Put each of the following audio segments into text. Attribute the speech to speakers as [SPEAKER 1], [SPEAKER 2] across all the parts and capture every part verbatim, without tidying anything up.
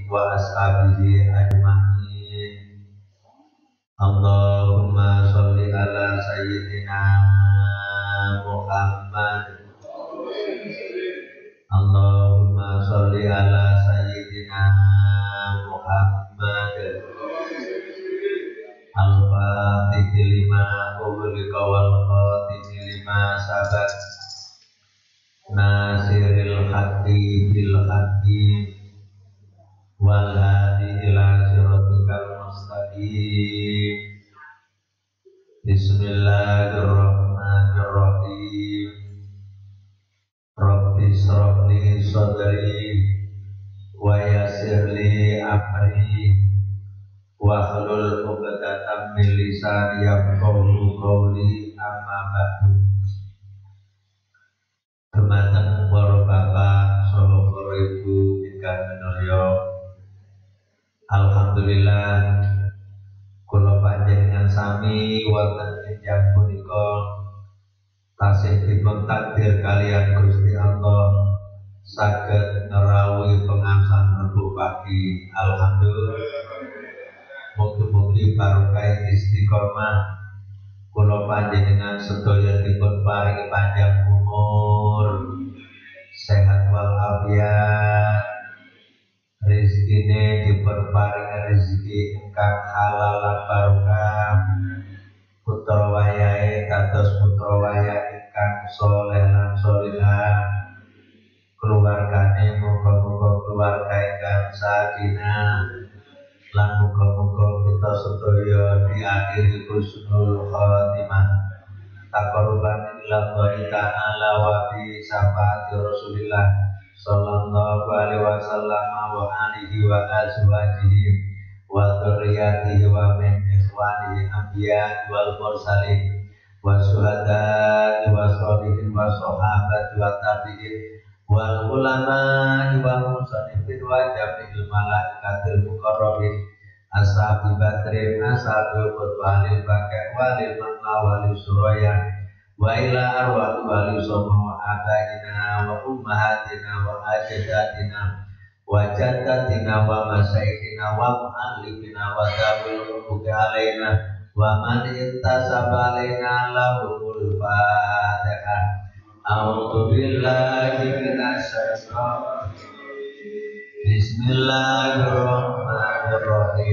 [SPEAKER 1] wa ashabihi ajma'in. Allahumma sholli ala sayyidina Muhammad. Allahumma sholli ala sayyidina Muhammad. Al-Fatihil lima ughliqa wal khatimi lima sabaq. Nasiril haqqi bil haqqi wal hadi ila siratikal mustaqim. Bismillahirrahmanirrahim. Rabbi shrah li sadri wa yassir li amri wahlul 'uqdatam min lisani yafqahu qawli. Amma ba'du. Dumateng para bapak saha para ibu ingkang minulya, alhamdulillah kula panjenengan sami wonten enjang punika tasih dipun takdir kaliyan Gusti Allah saged nerawuhi pengasan Rebo pagi. Alhamdulillah, mugi-mugi barokah istiqomah kula panjenengan sedaya dipun paringi panjang umur, sehat walafiat, rezekine dipun paringi rezeki ingkang halal lan barokah, putra wayahe kados putra wayah ingkang saleh lan salihah, keluargane muga-muga keluarga ingkang sakinah, lan muga-muga kita sedaya diakhiri husnul khotimah taqarruban ila Allah ta'ala wa bi syafaati Rasulillah sallallahu alaihi wasallam wa alihi wa azwajihi wa dzurriyyatihi wa min ikhwanihi anbiya wal mursalin wa syuhada wa sholihin wa sahabat wa tabi'in wal ulama wal musannifin wa jami'il malaikatil muqarrabin ashabi badrin ashabil qutbalil baqi walil maqla walil suraya wa ila arwah walil sama wa abaina wa ummahatina wa ajdatina wa jaddatina wa masyayikhina wa mu'allimina wa tabi'il huquqi alaina wa man intasaba alaina lahumul fatihah. A'udzu billahi minasy syaithanir rajim. Bismillahirrahmanirrahim.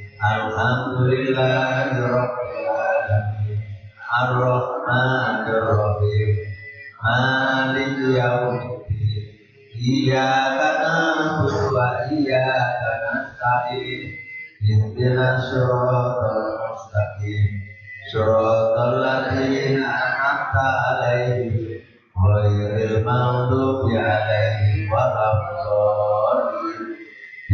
[SPEAKER 1] Alhamdulillahirabbil alamin. Arrahmanirrahim. Maliki yaumiddin. Iyyaka na'budu wa iyyaka nasta'in. Ihdinas siratal mustaqim. Siratal ladzina an'amta 'alaihim ghairil maghdubi 'alaihim waladdallin.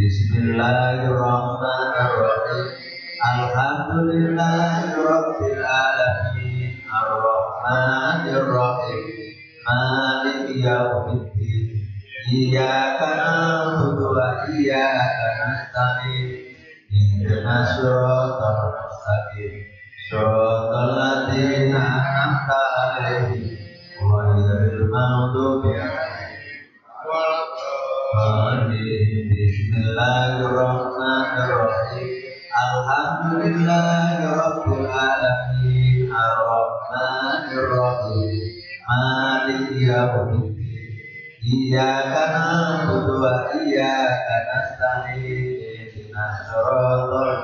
[SPEAKER 1] Bismillahirrahmanirrahim. Alhamdulillahirabbil alamin. Arrahmanirrahim. Maliki yaumiddin. Iyyaka na'budu wa iyyaka nasta'in. Ihdinas siratal mustaqim. Siratal ladzina an'amta 'alaihim ghairil maghdubi 'alaihim waladdallin. Bismillahirrahmanirrahim. Alhamdulillahirabbil alamin. Arrahmanirrahim. Maliki yaumiddin. Iyyaka na'budu wa iyyaka nasta'in. Ihdinas siratal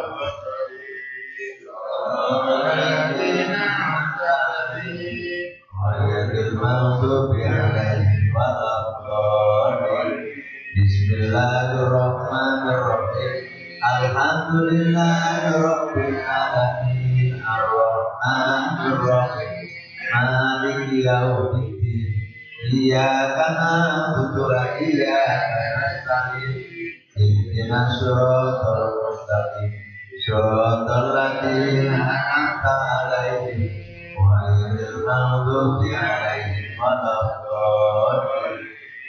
[SPEAKER 1] Bismillahirrahmanirrahim. Alhamdulillahirabbil alamin. Arrahmanirrahim. Maliki yaumiddin. Iyyaka na'budu wa iyyaka nasta'in. Ihdinas siratal mustaqim. Siratal ladzina an'amta 'alaihim ghairil maghdubi 'alaihim waladdallin.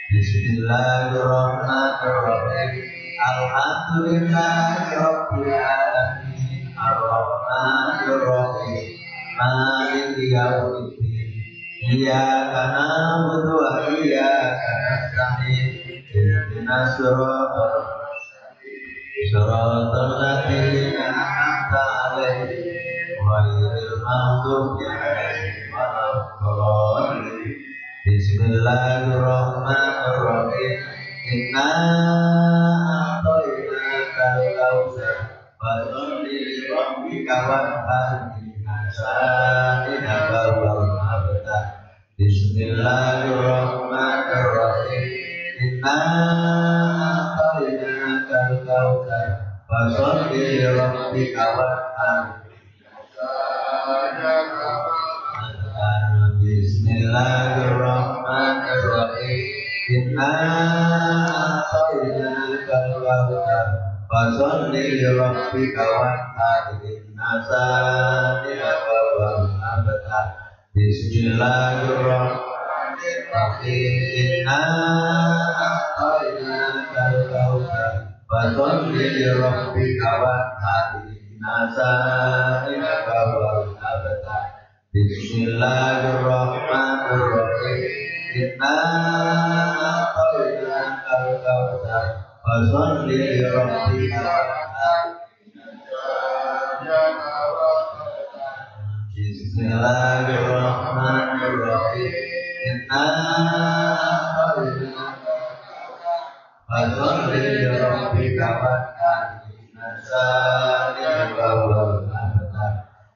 [SPEAKER 1] Bismillahirrahmanirrahim. Alhamdulillahirabbil alamin. Arrahmanirrahim. Maliki yaumiddin. Iyyaka na'budu wa iyyaka nasta'in. Ihdinas siratal mustaqim. Siratal ladzina an'amta 'alaihim ghairil maghdubi 'alaihim waladdallin. Bismillahirrahmanirrahim. Inna a'tainakal kautsar fasholli li rabbika wanhar. Inna shani'aka huwal abtar. Bismillahirrahmanirrahim. Inna a'tainakal kautsar fasholli li rabbika wanhar. Bismillahirrahmanirrahim. Inna a'tainakal kautsar fasholli li rabbika wanhar. Inna shani'aka huwal abtar. Bismillahirrahmanirrahim. Inna a'tainakal kautsar fasholli li rabbika wanhar. Inna shani'aka huwal abtar. Bismillahirrahmanirrahim. Inna a'tainakal kautsar fasholli li rabbika wanhar. Bismillahirrahmanirrahim. Inna a'tainakal fasholli li rabbika wanhar. Inna shani'aka huwal abtar.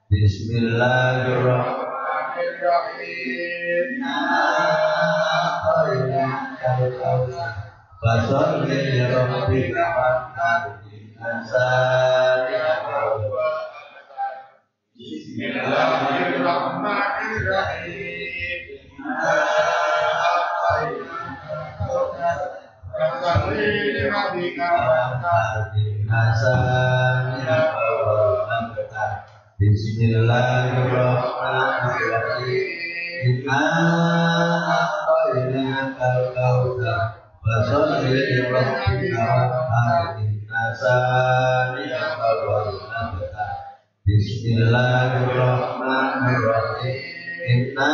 [SPEAKER 1] Bismillahirrahmanirrahim. Inna a'tainakal kautsar fasholli li rabbika wanhar. Inna shani'aka huwal abtar. Bismillahirrahmanirrahim. Inna a'tainakal kautsar fasholli li rabbika wanhar. Inna shani'aka huwal abtar. Bismillahirrahmanirrahim. Inna a'tainakal kautsar fasholli li rabbika wanhar. Inna shani'aka huwal abtar. Bismillahirrahmanirrahim. Inna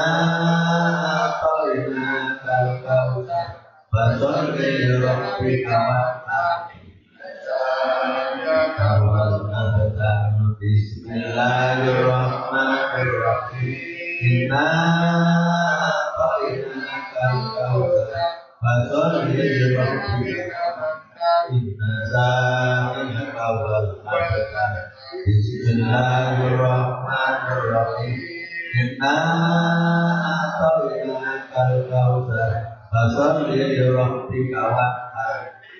[SPEAKER 1] a'tainakal kautsar fasholli li rabbika wanhar. Bismillahirrahmanirrahim. Inna a'tainakal kautsar fasholli li rabbika wanhar. Inna shani'aka huwal abtar. Bismillahirrahmanirrahim. Inna a'tainakal kautsar fasholli li rabbika wanhar.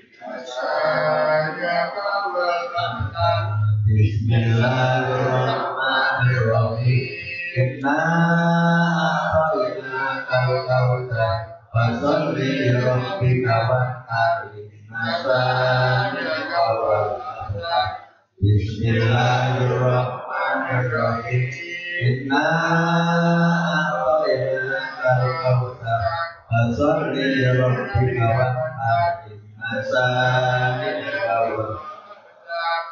[SPEAKER 1] Bismillahirrahmanirrahim. Inna a'tainakal kautsar fasholli li rabbika wanhar. Inna shani'aka huwal abtar. Bismillahirrahmanirrahim. Inna a'tainakal kautsar fasholli li rabbika wanhar. Inna shani'aka huwal abtar.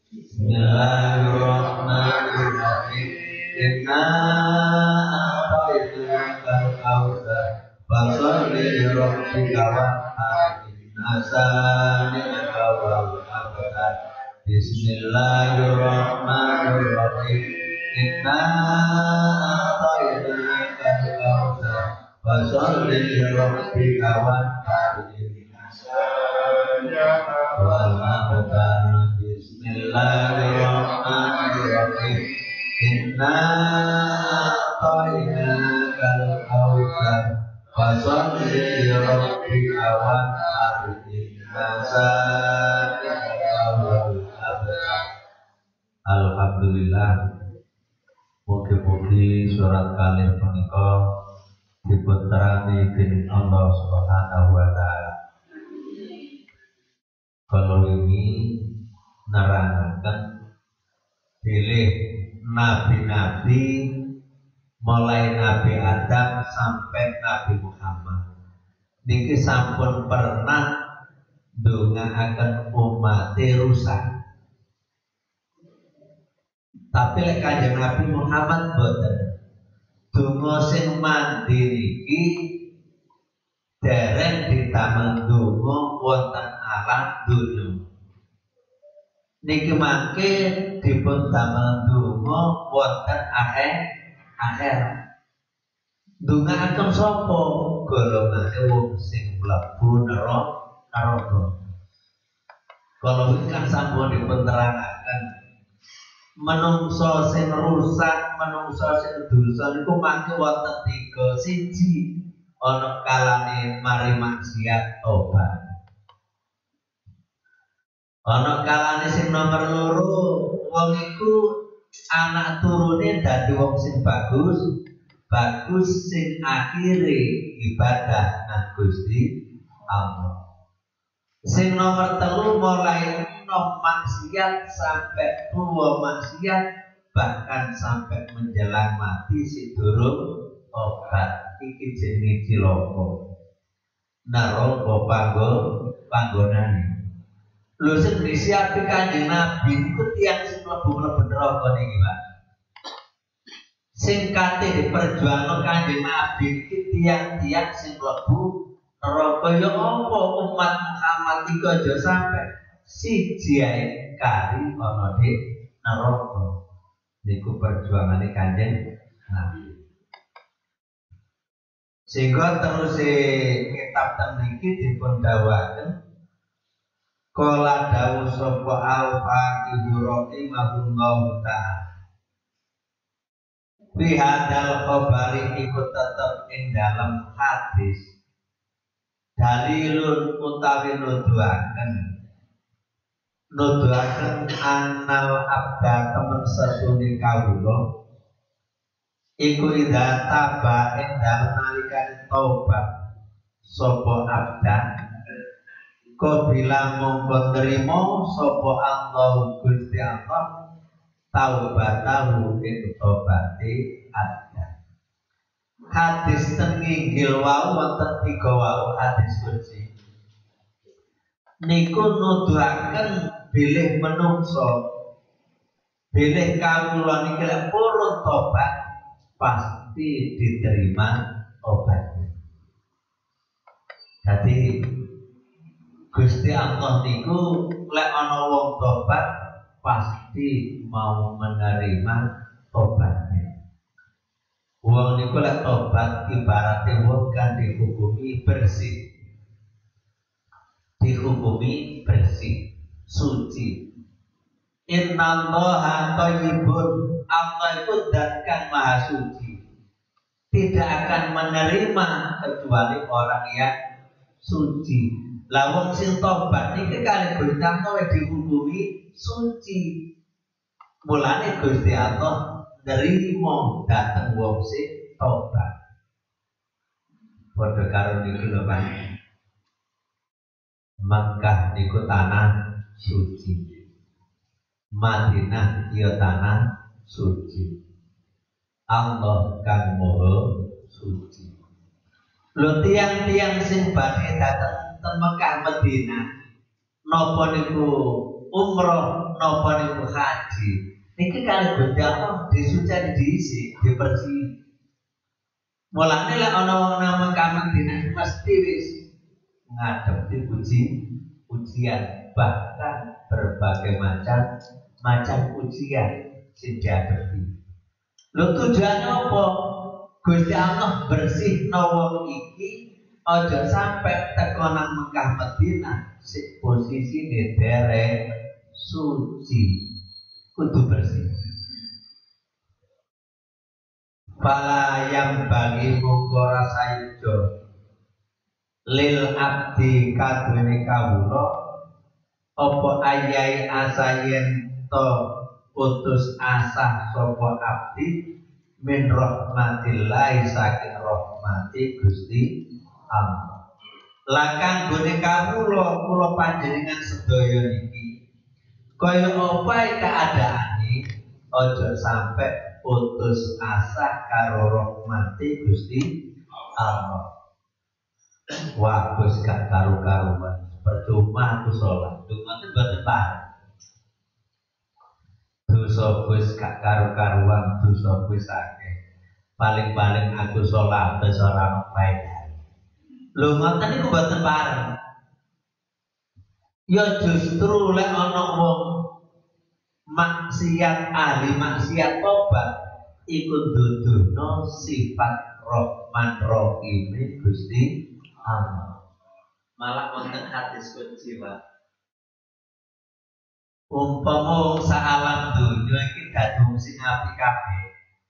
[SPEAKER 1] Bismillahirrahmanirrahim. Inna a'tainakal kautsar fasholli li rabbika wanhar. Inna shani'aka huwal abtar. Bismillahirrahmanirrahim. Inna a'tainakal kautsar fasholli li rabbika wanhar. Inna shani'aka huwal abtar. Bismillahirrahmanirrahim. Inna a'tainakal kautsar fasholli li rabbika wanhar. Inna shani'aka huwal abtar. Alhamdulillah. Mugi-mugi surat kalih punika dipunterangi dening Allah Subhanahu wa taala. Kalau ini nerangaken pilih nabi-nabi mulai Nabi Adam sampai Nabi Muhammad. Niki sampun pernah ndongaaken umat rusak. Tapi lek Kanjeng Nabi Muhammad boten. Donga sing mandiri iki dereng ditamel donga wonten alam dunya. niki mangke dipun damel donga wonten akhir akhir. Ndongaaken sapa? Golongane wong sing mlebu neraka. Kalau kan sampun dipun terangaken menungso sing rusak, menungso sing dosa niku mangke wonten tiga. Siji ana kalane mari maksiat tobat. Ana kalane sing nomor loro wong iku anak turune dadi wong sing bagus, bagus sing akhire ibadah nang Gusti Allah. Sing nomor telu mulai nom maksiat sampai tua maksiat, bahkan sampai menjelang mati si durung obat. Iki jenenge cilaka. Neraka panggo panggonane. Lho sing disiapi Kanjeng Nabi iku tiyang sing mlebu-mlebu neraka niki, Pak. Sing kate diperjuangno Kanjeng Nabi iki tiyang-tiyang sing mlebu neraka. Ya apa umat Muhammad iki aja sampe siji ae kari ana di neraka. Niku perjuangane Kanjeng Nabi. Sehingga terus kitab teng mriki dipun dawuhaken kala dawuh sapa al-Faqih rahimahullahu ta'ala. Bihadal khabari iku tetep ing dalam hadis dalilun utawi nuduhaken nuduhaken anal abda temen sesune kawula iku idza taba ing dalem nalikane taubat sapa abda kabila mongko nrimo sapa Allah Gusti Allah taubatahu ing tobaté abda. Hadis ten inggil wau wonten tiga wau hadis kunci. Niku nuduhaken bilih menungso bilih kawula niki lek purun tobat pasti diterima obatnya. Jadi Gusti Allah niku lek ana wong tobat pasti mau menerima tobatnya. Wong niku lek tobat ibaratnya wong kan dihukumi bersih, dihukumi bersih, suci. Innallaha thayyibun, Allah itu zat kang maha suci, tidak akan menerima kecuali orang yang suci. Lah wong sing tobat niki kali Gusti Allah dihukumi suci. Mulane Gusti Allah nerima dateng wong sing tobat. Padha karo niki lho Pak. Makkah niku tanah suci. Madinah ya tanah suci. Allah kang maha suci. Lho tiang-tiang sing badhe dateng ten Mekah Madinah napa niku umroh napa niku haji niki kali Gusti Allah disuceni diisi dibersih. Mulane lek ana wong nang Mekah Madinah mesti wis ngadepi uji ujian, bahkan berbagai macam macam ujian sing dihadapi. Lho tujuannya apa? Gusti Allah bersihno wong iki aja sampai teko nang Mekah Madinah sik posisine dereng suci, kudu bersih. Fala yang bagi mongko rasaijo lil abdi kadune kawula apa ayai asayen to putus asa sapa abdi min rahmatillah saking rahmati Gusti Allah. Lakang gone kawula kula panjenengan sedaya niki kaya apa keadaane aja sampai putus asa karo rahmati Gusti Allah. Wah, Gus gak karu-karuan. Percuma aku sholat. Dungoten boten pareng. Dosa Gus gak karu-karuan, dosa Gus akeh. Paling-paling aku sholat wis ora ono faedah. Lho ngoten niku boten pareng. Ya justru lek ana wong maksiat ahli maksiat tobat iku duduhno sifat Rahman Rahim Gusti Allah. Malah wonten hadis kunci Pak. Umpama wong saalam donya iki dadi wong sing apik kabeh.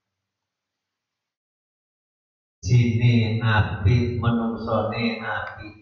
[SPEAKER 1] Jine apik, manungsane apik.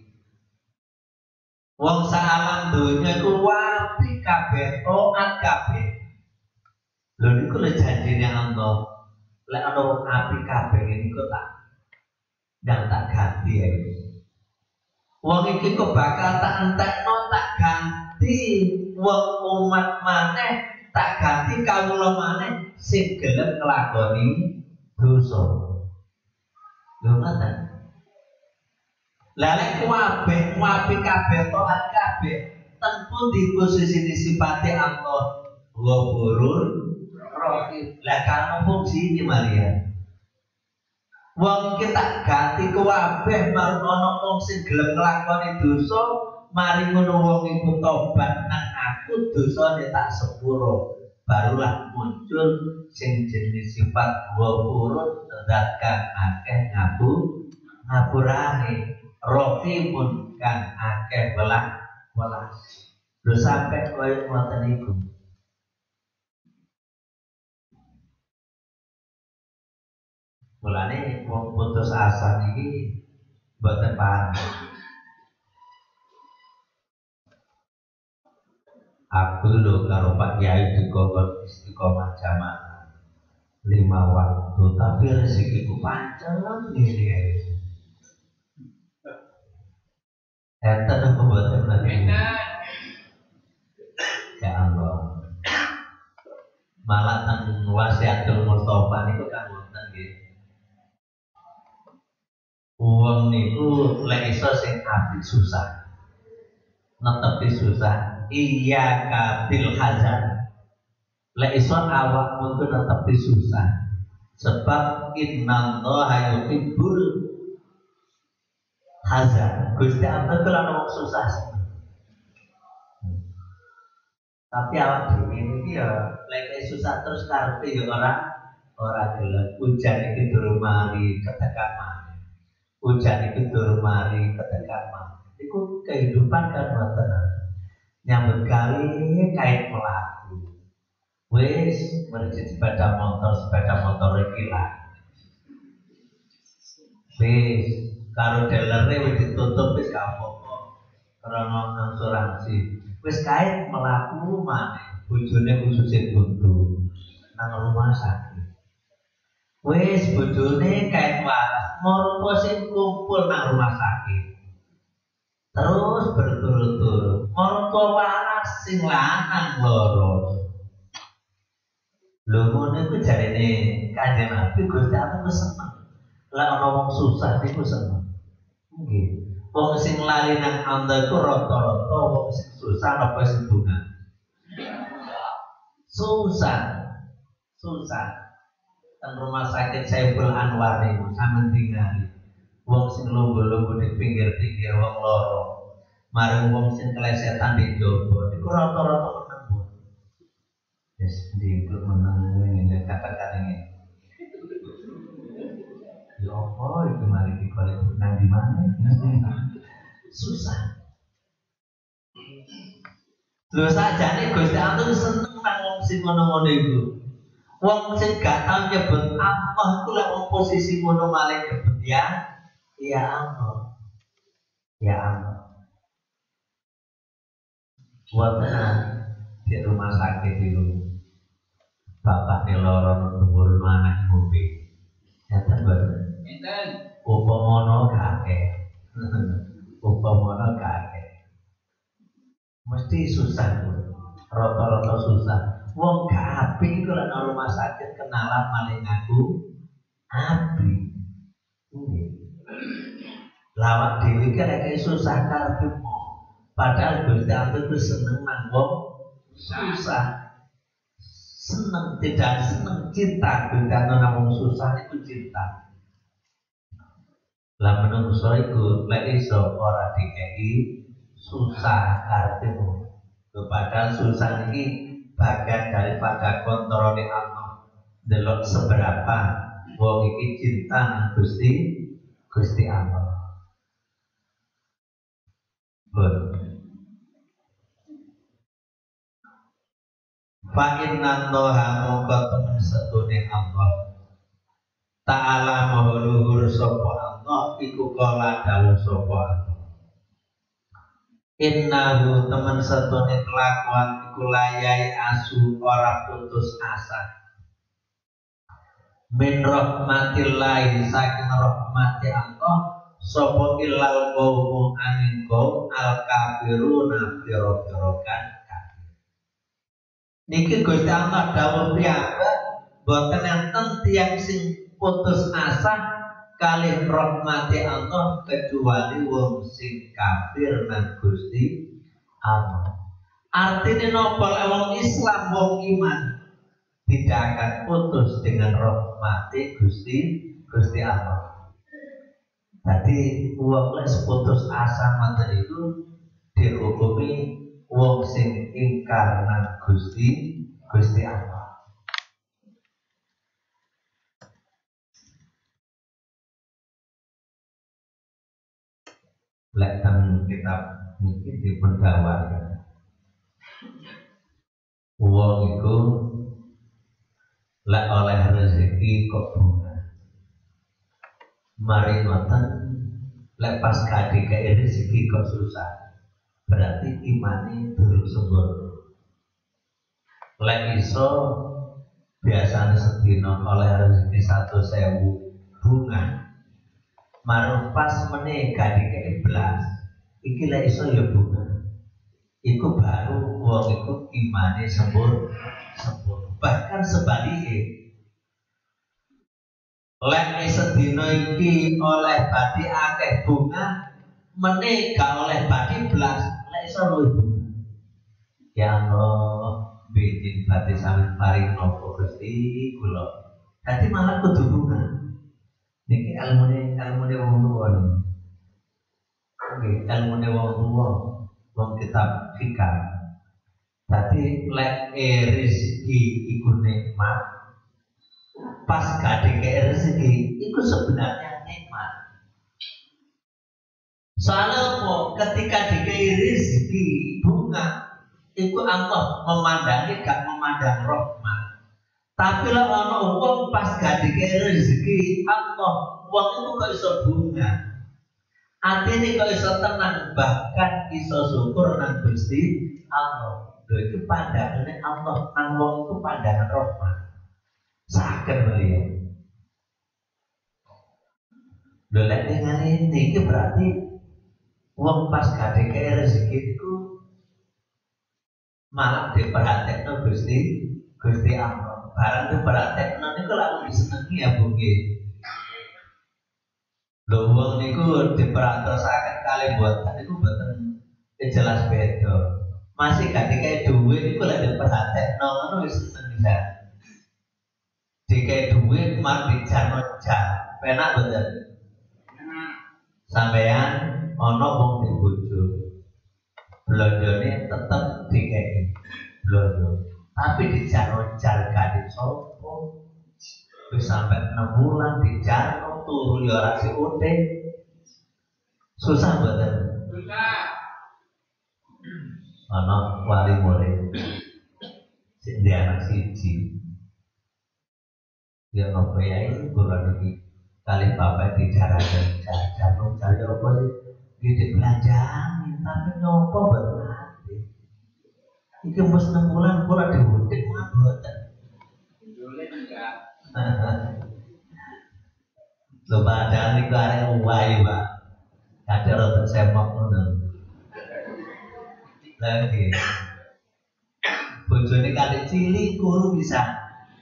[SPEAKER 1] Wong saalam donya iku apik kabeh, taat kabeh. Lho niku lho janjine Allah. Lek ana wong apik kabeh niku tak dan tak ganti ya. Wong iki kok bakal tak entekno tak ganti wong umat maneh, tak ganti kawula maneh sing gelem nglakoni dosa. Lho ngoten. Lah lek kabeh apik kabeh taat kabeh, tentu di posisi disipati Allah Ghafurur Rahim. Lah kan fungsi iki Maria. Wong iki tak ganti kabeh marang ana wong sing gelem nglakoni dosa, mari ngono wong iku tobat nang aku dosane tak sepuro. Barulah muncul sing jenis sifat Ghafurun zat kang akeh ngapu ngapurane. Rahimun kan akeh welas welas. Lho sampe koyo ngoten niku. Mulane wong putus asa niki mboten paham. Aku lho karo Pak Yai dikongkon istiqomah jamaah lima waktu, tapi rezekiku pancen ngene. Enten apa mboten nanti? Ya Allah. Malah teng wasiatul Mustofa niku kan wonten nggih. Wong niku lek iso sing apik susah. Netepi susah. Iya kabil hazan. Lek iso awakmu ku netepi susah. Sebab innallaha yuhibbul hazan. Gusti Allah ku lan wong susah. Tapi awak dhewe iki ya lek susah terus karepe ya ora ora gelem. Ujan iki durung mari ketekan maneh. Ujan iki durung mari ketekan maneh. Iku kehidupan kan ngoten. Nyambut kali kait melaku. Wis mergi sepeda motor, sepeda motor iki lah. Wis karo dealere wis ditutup wis gak apa-apa. Karena asuransi. Wis kait melaku maneh. Bojone khususé buntu nang rumah sakit. Wis bojone kait waras, morpo sing kumpul nang rumah sakit. Terus berturut-turut morpo waras sing lanang loro. Lho ngono iku jarene Kanjeng Nabi Gusti Allah wis seneng. Lah ana wong susah niku seneng. Nggih. Wong sing lali nang anda iku rata-rata wong sing susah apa sing bunga. Susah. Susah. Teng rumah sakit Saiful Anwar niku sampeyan tingali. Wong sing lungguh-lungguh di pinggir-pinggir wong loro. Marang wong sing kelesetan di jowo niku rata-rata meneng. Wis ndi kok meneng ngene kata-kata ngene. Ya apa itu mari digolek nang di mana? Susah. Lho sajane Gusti Allah seneng nang wong sing ngono-ngono iku. Wong sing gak tau nyebut Allah iku lek wong posisi ngono malih nyebut ya ya Allah. Ya Allah. Wonten di rumah sakit itu bapak loro nunggu anak ngombe. Enten boten? Enten. Upamono kakek. Upamono kakek. Mesti susah, rata-rata susah. Wong gak apik iku lek nang rumah sakit kenalan maling ngaku apik. Nggih. Lawak dhewe iki lek susah karepmu. Padahal Gusti Allah itu seneng nang wong susah. Seneng tidak seneng cinta Gusti Allah nang wong susah itu cinta. Lah menungso iku lek iso ora dikeki susah karepmu. Padahal susah iki bagian daripada kontrole Allah. Delok seberapa wong iki cinta nang Gusti Gusti Allah. Pun. Fa inna Allaha mongko temen setune Allah. Ta'ala maha luhur sapa Allah iku kala dawuh sapa Allah. Innahu temen setune kelakuan iku layai asu ora putus asa. Min rahmatillahi saking rahmati Allah sapa ilal qaumu angin qaum al kafiruna pira-pira kan kafir. Niki Gusti Allah dawuh piyambak boten enten tiyang sing putus asa kalih rahmati Allah kecuali wong sing kafir nang Gusti Allah. Artinya napa lek wong Islam wong iman tidak akan putus dengan rahmati Gusti Gusti Allah. Tadi wong lek putus asa ngoten itu dihukumi wong sing ingkar nang Gusti Gusti Allah. Lek teng kitab niki dipun dawaken wong iku lek oleh rezeki kok bunga. Mari ngoten lek pas kadhe kaya rezeki kok susah. Berarti imane durung sempurna. Lek iso biasane sedina oleh rezeki satu sewu bunga. Marung pas meneh kadhe kaya belas. Iki lek iso ya bunga. Iku baru wong iku imane sempurna. Sempurna. Bahkan sebaliknya lek sedina iki oleh badi akeh bunga meneh gak oleh badi belas lek iso luwih bunga. Ya Allah bikin badi sampeyan paring napa Gusti kula. Dadi malah kudu bunga. Niki ilmune ilmune wong tuwa niki. Nggih ilmune wong tuwa wong kitab fikih. Dadi lek rezeki iku nikmat, pas kadhe ke rezeki iku sebenarnya nikmat. Soalnya apa? Ketika dikei rezeki bunga, iku Allah memandangi gak memandang rahmat. Tapi lek ana wong pas gak dikei rezeki Allah, wong itu kok iso bunga. Atine kok iso tenang, bahkan iso syukur nang Gusti Allah. Lho itu pandangannya Allah nang wong itu pandangan rahmat. Saged melihat. Lho lek ngene iki berarti wong pas kadhe kaya rezeki iku malah diperhatekno Gusti Gusti Allah. Barang diperhatekno niku lak disenengi ya Bu nggih. Lho wong niku diperhatosaken kalih boten niku boten jelas beda. Masih gak dikai duit itu lagi diperhatekno ngono wis seneng bisa. Dikai duit mah dijar-jar. Penak bener. Sampeyan ana wong di bojo. Blonjone tetep dikai blonjo. Tapi dijar-jar gak disopo. Wis sampe enam bulan dijar turu ya ora siute. Susah bener. Susah. Ana wali murid sing di anak siji ya ngopo ya iki kurang iki kali bapak dijarakan jajan cari apa sih iki belanjaan tapi nyopo berarti iki wis enam bulan kula diutik mboten dole enggak lho padahal iku arek uwae Pak kadhe rada semok ngono lagi bojone kali cilik guru bisa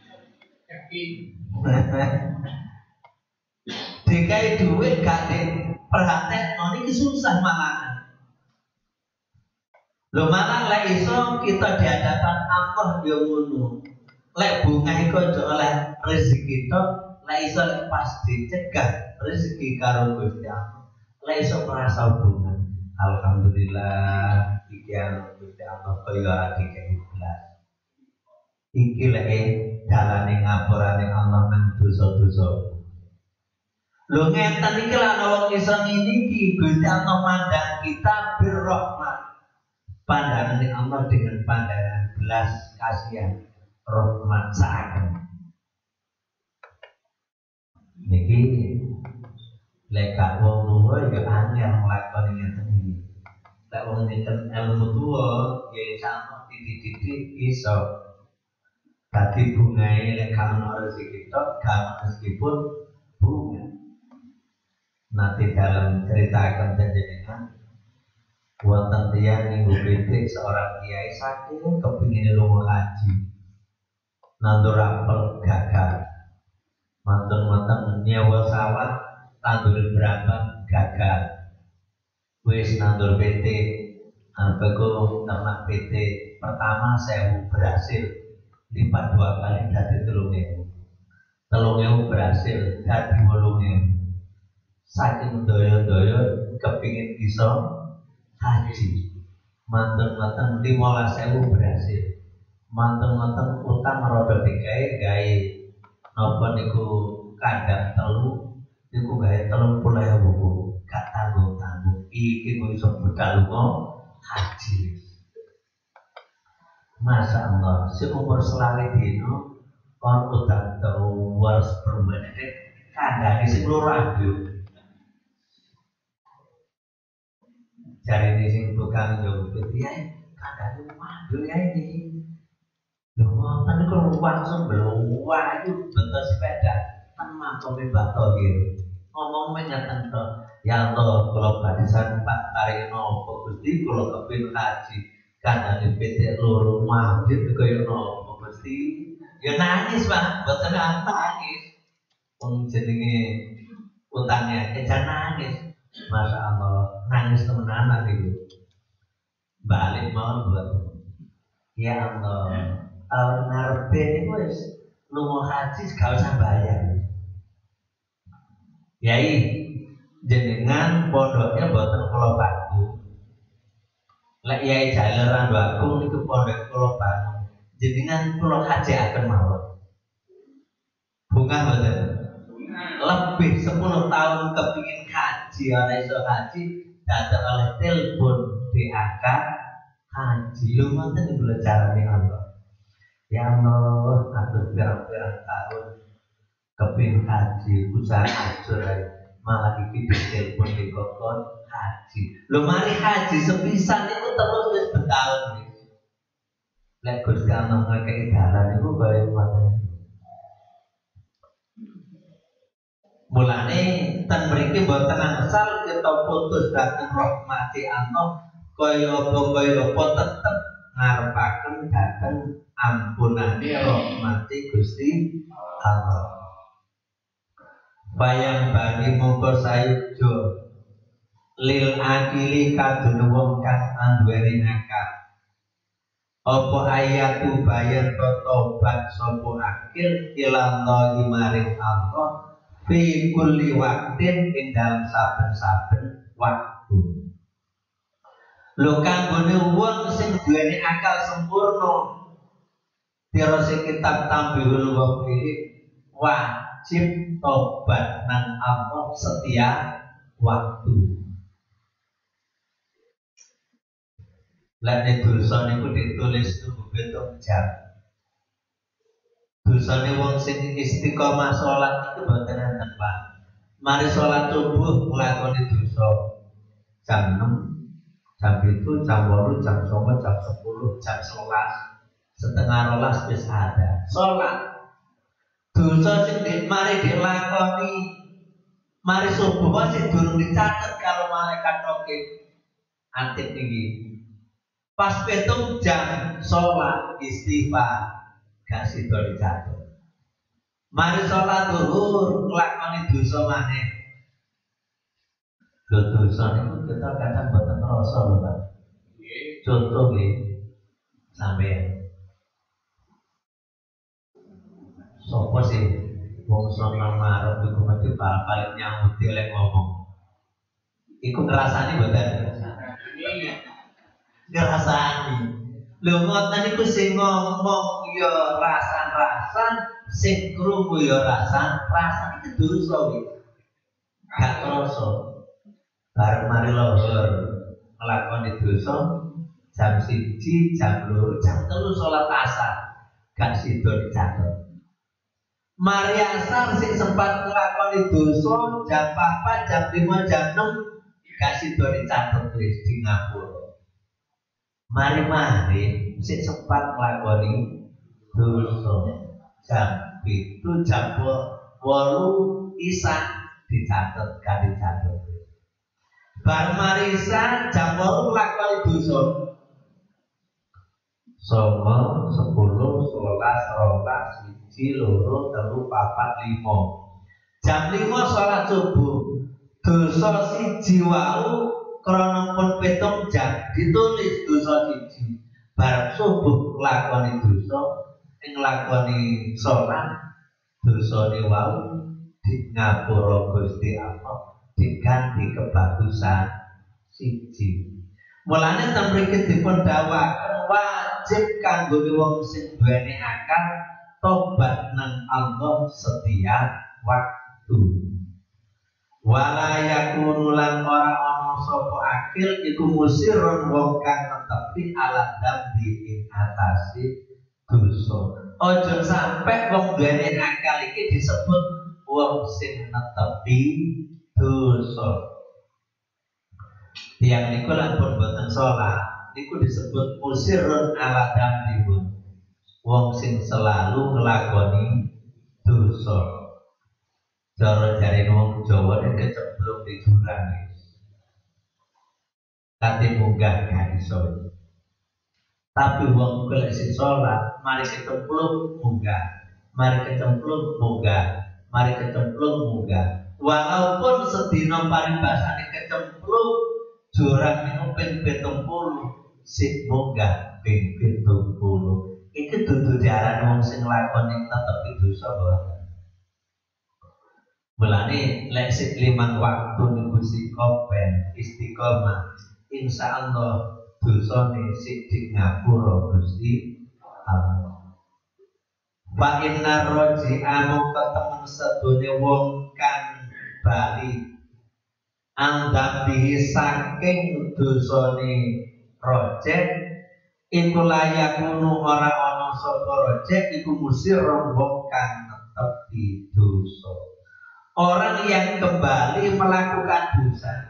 [SPEAKER 1] dikai duit gak diperhatekno niki susah malah. Lho malah lek iso kita di hadapan Allah yo ngono. Lek bunga iku aja oleh rezeki tok, lek iso lek pas dicegah rezeki karo Gusti Allah. Lek iso merasa bunga. Alhamdulillah iki Gusti Allah kaya ora dikei belas. iki lek dalane ngapurane Allah nang dosa-dosa. Lho ngeten iki lak ana wong iso ngene iki Gusti Allah mandang kita birrahmat. Pandangan Allah dengan pandangan belas kasihan rahmat saken. Niki lek gak wong tuwa ya angel nglakoni ngeten iki. Lek wong ngeten ilmu tuwa ya sama titik-titik iso. Dadi bungae lek gak ono rezeki tok gak meskipun bunga. Nanti dalam cerita akan terjadikan wonten tiyang minggu pitik seorang kiai saking kepingin lunga haji nandur apel gagal manten-manten nyewa sawah tandur berapa gagal wis nandur pitik ambeko ternak pitik pertama sewu berhasil lipat dua kali jadi telung ewu telung ewu berhasil jadi wolung ewu saking doyo-doyo kepingin iso haji manten-manten limolas ewu berhasil manten-manten utang rodo digawe gawe napa niku kandang telu niku gawe telung puluh ewu gak tanggung-tanggung iki kok iso budal lunga haji. Masya Allah seumur selawe dino kon utang terus permenit kandang sing loro aduh cari di sini bukan jauh ya kadang waduh ya ini loh tadi kalau langsung belum wah itu bentuk sepeda kan mampu membantu gitu ngomong menyatakan toh ya Allah kalau barisan Pak Karino Gusti kalau kepin haji kadang di P T loro masjid kaya nopo Gusti ya nangis Pak boten nangis wong jenenge utangnya kejar nangis. Masya Allah, nangis temenan itu balik mau buat ya Allah tahun ngarepe ini wis lunga haji gak usah bayar yai jenengan pondoknya boten kula bantu lek yai jaler randu agung niku pondok kula bantu jenengan kula haji akan mawon bunga boten lebih sepuluh tahun kepingin haji oleh iso haji datang oleh telepon diangkat haji lu mantan belajar dengan Allah ya Allah aku pirang-pirang tahun kepingin haji usaha ajur malah iki ditelepon di kokon haji lu mari haji sepisan itu terus wis bertahun wis lek Gusti Allah ngekeki dalan iku kaya ngoten. Mulane ten mriki mboten asal kita putus dhateng rahmati Allah kaya apa kaya apa tetep ngarepaken dhateng ampunane rahmati Gusti Allah. Bayang bagi mongko sayujo lil akili kadune wong kang anduweni akal. Apa ayatu bayan tobat sapa akil ilang Allah maring Allah fi kulli waktin ing dalam saben-saben waktu. Lho kanggone wong sing duweni akal sempurna terus kitab Tambihul Waqil wajib tobat nang Allah setiap waktu. Lane dosa niku ditulis tunggu pitung jam. Dosane wong sing istiqomah salat itu mboten enten, Pak. Mari salat subuh nglakoni dosa jam enam, jam itu, jam delapan, jam sembilan, jam sepuluh, jam sebelas, setengah rolas wis ada. Salat dosa sing di, mari dilakoni mari subuh masih durung dicatet kalau malaikat rokib antip iki. Pas pitung jam sholat istighfar gak sida dicatet. Mari sholat zuhur nglakoni dosa maneh. Lho dosa niku kita kadang boten ngrasa lho, Pak. Contoh nggih sampeyan. Sopo sih wong sono marep iku mesti bal-balik nyambuti oleh ngomong. Iku ngrasani mboten? Ngrasani. Lho ngoten niku sing ngomong ya rasan-rasan, sing krungu ya rasan-rasan itu dosa iki. Gak krasa. Bareng mari lohor nglakoni dosa jam siji, jam loro, jam telu salat asar. Gak sida dicatet. Mari asar sing sempat nglakoni dosa jam papat, jam lima, jam enam gak sida dicatet wis di ngapura. Mari-mari sing sempat nglakoni dosa jam pitu, jam wolu isa dicatet gak dicatet. Bar marisa jam wolu nglakoni dosa songo, sepuluh, sebelas, rolas, siji, loro, telu, papat, limo. Jam lima sholat subuh. Dosa siji wau krana pun pitung jam ditulis dosa siji. Bar subuh nglakoni dosa, ing nglakoni sholat dosane wau di ngapura Gusti Allah diganti kebagusan siji. Mulane ten mriki dipun dawuhaken wajib kanggo wong sing duweni akal tobat nang Allah setiap waktu. Wala yakunu lan ora ana sapa akil iku musirun wong kang netepi ala dambi ing atase dosa. Aja sampe wong duweni akal iki disebut wong sing netepi dosa. Yang niku lampun boten sholat niku disebut musirun ala dambihun, wong sing selalu nglakoni dosa. Cara jare wong Jawa nek kecemplung di jurang wis kate munggah gak iso. Tapi wong golek sing sholat mari kecemplung munggah, mari kecemplung munggah, mari kecemplung munggah. Walaupun sedina paribasane kecemplung jurang niku ping pitung puluh sing munggah ping pitung puluh. Iki dudu diarani wong sing nglakoni tetepi dosa boten. Mulane lek sing limang waktu niku sing kopen istiqomah, insyaallah dosane sing di ngapura Gusti Allah. Fa inna roji'a mongko temen sedone wong kang bali andam bihi saking dosane rojek iku layakunu ora ana sapa rojek iku musirun wong kang netepi dosa. Orang yang kembali melakukan dosa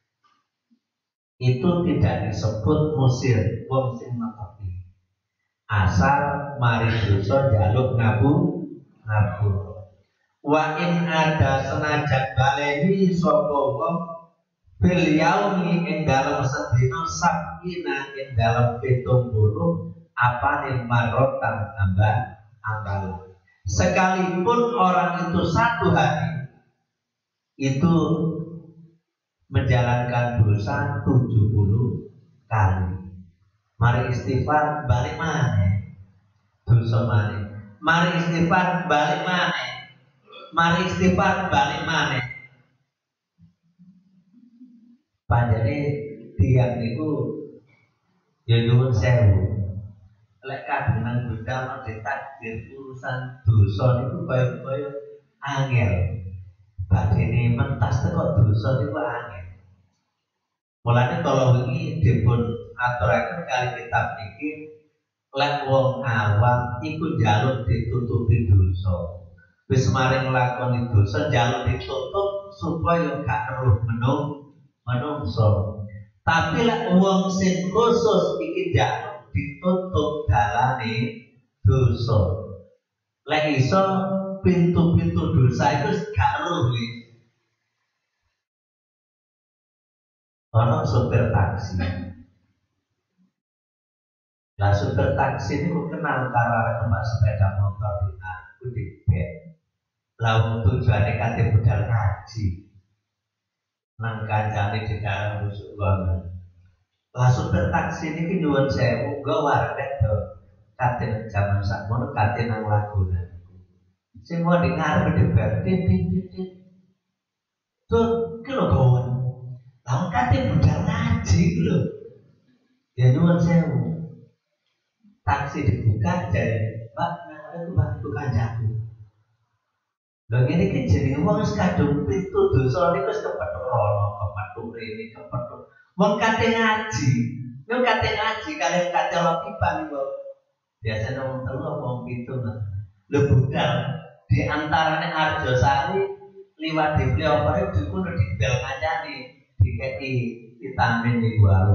[SPEAKER 1] itu tidak disebut musir, wong sing netepi. Asal mari dosa njaluk ngabu ngapura. Wa in ada senajan baleni sapa wong bil yaumi ing dalem sedina sabina ing dalem pitung puluh apane marotan ambal ambal. Sekalipun orang itu satu hari itu menjalankan dosa tujuh puluh kali. Mari istighfar balik maneh dosa maneh. Mari istighfar balik maneh. Mari istighfar balik maneh. Panjane tiyang niku ya nyuwun sewu. Lek kagungan Gusti Allah ditakdir urusan dosa niku kaya-kaya angel. Badene mentas teko dosa niku angel. Mulane kala wingi dipun aturaken kali kitab niki lek wong awam iku njaluk ditutupi dosa. Wis mari nglakoni dosa njaluk ditutup supaya gak eruh menung manungsa. Tapi lek wong sing khusus iki njaluk ditutup dalane dosa. Lek iso pintu-pintu dosa itu gak eruh wis. Ono sopir taksi. Lah supir taksi ini kok kenal karo numpak sepeda motor di aku di bed. Lah tujuane kate budal ngaji. Nang kancane di dalam rusuk banget. Lah supir taksi ini nyuwun sewu nggo warnet to. Kate jaman sakmono kate nang lagunan. Sing mau dengar di bed titit. Tuh ki lho kawan. Lah kate budal ngaji lho. Ya nyuwun sewu. Taksi dibuka jadi Mbak, nang aku bantu kancaku. Lha ngene iki jenenge wong wis kadung pintu dosa niku wis kepethuk rono, kepethuk rene, kepethuk. Wong kate ngaji, yo kate ngaji kalih kate ora pipan kok. Biasane wong telu apa wong pitu nah. Lho budal di antarane Arjosari liwat di flyover itu kudu dibel kancane dikeki vitamin iku alu.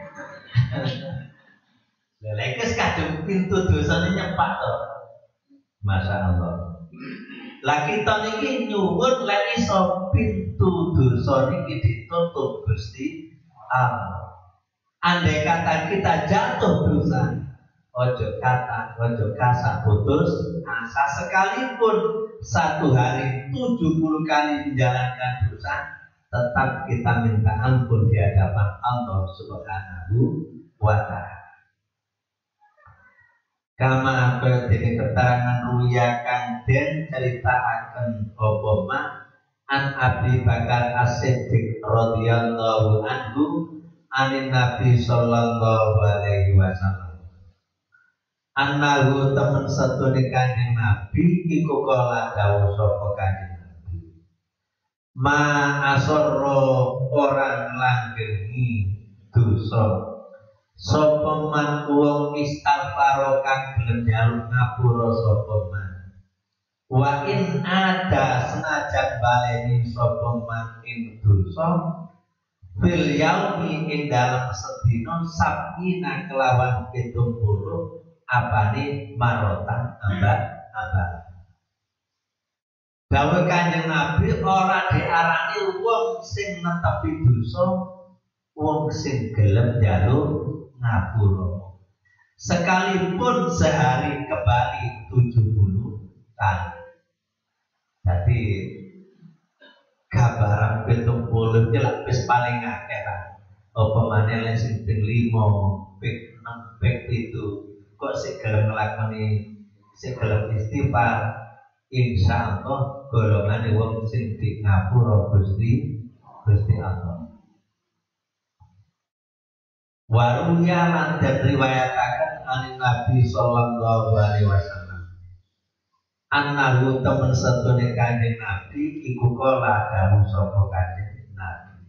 [SPEAKER 1] Lha lek wis kadung pintu dosane nyepak to. Masyaallah. Lah kita niki nyuwun lek iso pintu dosa niki ditutup Gusti Allah. Andai kata kita jatuh dosa, ojo kata, ojo kasa putus asa sekalipun satu hari tujuh puluh kali menjalankan dosa, tetap kita minta ampun di hadapan Allah Subhanahu wa Ta'ala. Kama apa jadi keterangan ruya kang den ceritakan oboma an Abi Bakar As-Siddiq radhiyallahu anhu anin Nabi sallallahu alaihi wasallam annahu temen satune kanjeng Nabi iku kala dawuh sapa kanjeng Nabi ma asorro orang langgeni dosa sapa man wong istighfar kang gelem njaluk ngapura sapa man wa in ada senajan baleni sapa man ing dosa fil yaumi ing dalam sedina sabina kelawan pitung puluh apane marotan ambak ambak dawuh kanjeng Nabi ora diarani wong sing netepi dosa wong sing gelem njaluk ngapura sekalipun sehari kembali tujuh puluh kali. Jadi gambaran pitung puluh iki lak wis paling akeh kan. Apa maneh lek sing ping lima, ping enam, ping pitu kok sing gelem nglakoni sing gelem istighfar insyaallah golongane wong sing di ngapura Gusti Gusti Allah. Waruya lan dan riwayatakan anin Nabi sallallahu alaihi wasallam annahu temen satune kanjeng Nabi iku kala dawuh sapa kanjeng Nabi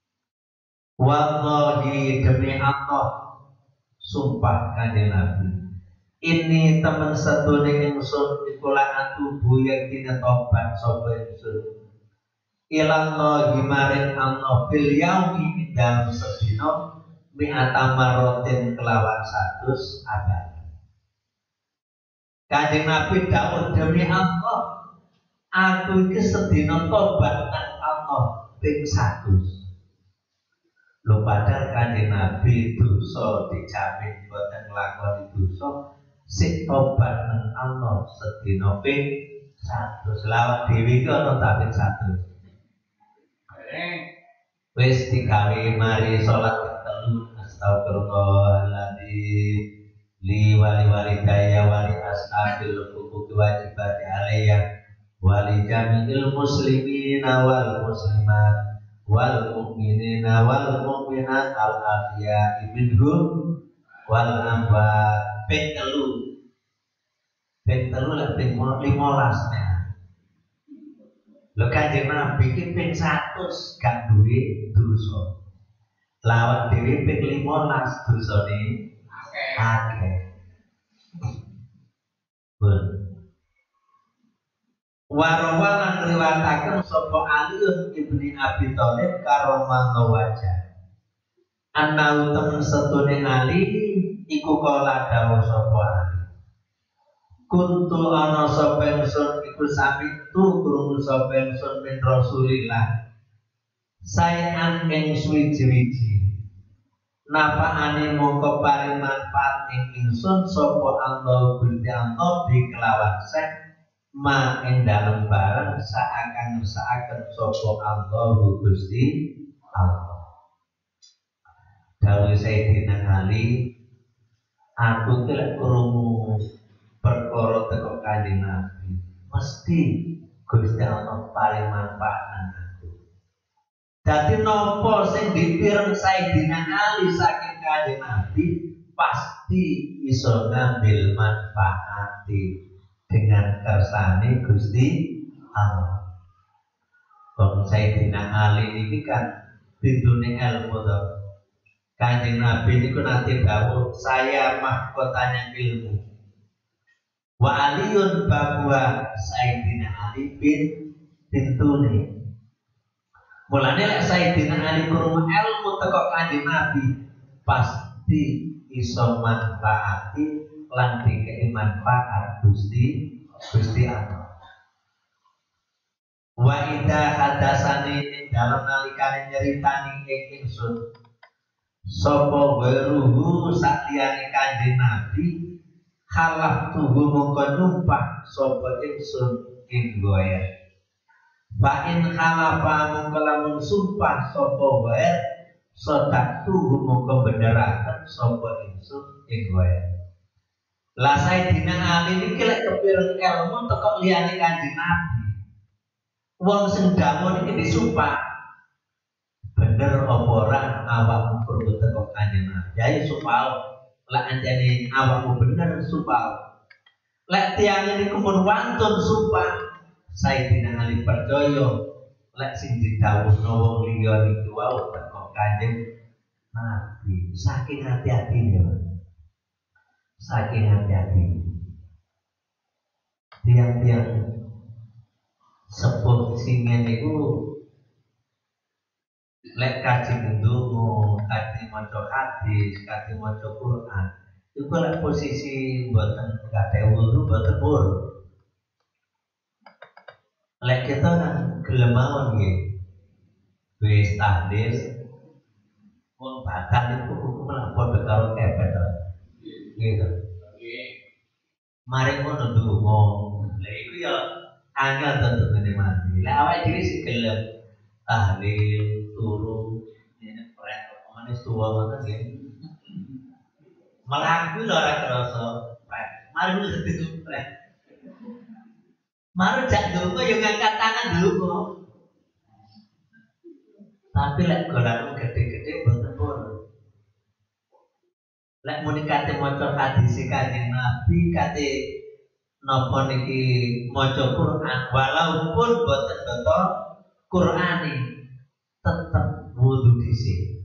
[SPEAKER 1] wallahi demi Allah sumpah kanjeng Nabi ini temen satune ingsun iku lan tubuh yakine tobat sapa ingsun ilallah gimaring Allah fil yaumi dalam sedina mi'ata marotin kelawan satus abad. Kanjeng Nabi dawuh demi Allah, aku iki sedina tobat nang Allah ping satus. Lho padahal kanjeng Nabi dosa dijamin boten nglakoni dosa, sik tobat nang Allah sedina ping satus. Lawak dhewe iki ana ta ping satus. Wis digawe mari salat astagfirullahaladzim li wali walidayya wali ashabil huquqi wajibati alayya wali jami'il muslimina wal muslimat wal mu'minina wal mu'minat al ahya'i minhum wal amwat ping telu ping telu lan ping limolas nah lho kanjeng Nabi iki ping satus gak duwe dosa lawat dhewe ping limolas dosane akeh. Pun. Warawalan riwayataken sapa Ali ibni Abi Thalib karomanallahu wajah. Anau temen setune Ali iku kala dawuh sapa Ali. Kuntu ana sapa ingsun iku sami tu krungu sapa ingsun min Rasulillah. Sayan ing suwi-wiji nafaane mongko paring manfaat ing ingsun sapa Allah Gusti Allah di kelawan sek ma ing dalem bareng saakan ngersakaken sapa Allah Gusti Allah. Dawuh Sayyidina Ali, aku kelek krungu perkara teko Kanjeng Nabi, mesti Gusti Allah paling manfaat nang aku. Dadi napa sing dipireng Sayyidina Ali saking Kanjeng Nabi pasti iso ngambil manfaati dengan kersane Gusti Allah. Wong Sayyidina Ali ini kan bintune ilmu to. Kanjeng Nabi niku nate dawuh, saya mahkotanya ilmu. Wa aliyun bahwa Sayyidina Ali bin bintune. Mulane lek Sayyidina Ali krungu ilmu teko Kanjeng Nabi, pasti iso manfaati lan dikei manfaat Gusti Gusti Allah. Wa idza hadasani ing dalem nalikane nyeritani ing ingsun sapa weruhu sakliyane Kanjeng Nabi khalaf tuhu mongko numpak sapa ingsun ing goyah. Fa in khalafa mongko lamun sumpah sapa wae sodak tuhu mongko beneraken sapa ingsun ing goyah. Lah Sayyidina Ali niki lek kepireng ilmu teko liyane Kanjeng Nabi. Wong sing damel iki disumpah bener apa ora awakmu perlu teko Kanjeng Nabi. Ya sumpah lek anjane awakmu bener sumpah. Lek tiyang niku mun wantun sumpah Sayyidina Ali percaya lek sing didhawuhna wong liya niku wae teko Kanjeng Nabi. Saking hati-hatine, saking hati-hati. Tiang-tiang sepuh singen niku lek kaji ndonga, kaji maca hadis, kaji maca Quran, iku lek posisi mboten gadhe wudu mboten pur. Lek kita kan gelem mawon nggih. Wis tahlil wong batal iku hukum lan padha karo kepet to. Gitu. Mari ngono ndonga. Lha iku ya angel tentu ngene mati. Lah awake dhewe sing gelem tahlil turu nek prek omane tuwa ngoten nggih. Malah aku lho ora krasa prek. Mari lu dadi prek. Mari jak ndonga yo ngangkat tangan ndonga. Tapi lek golane gede-gede mboten pun. Lek muni kate maca hadis Kanjeng Nabi kate napa niki maca Quran walaupun boten betul Qurani tetep wudu dhisik.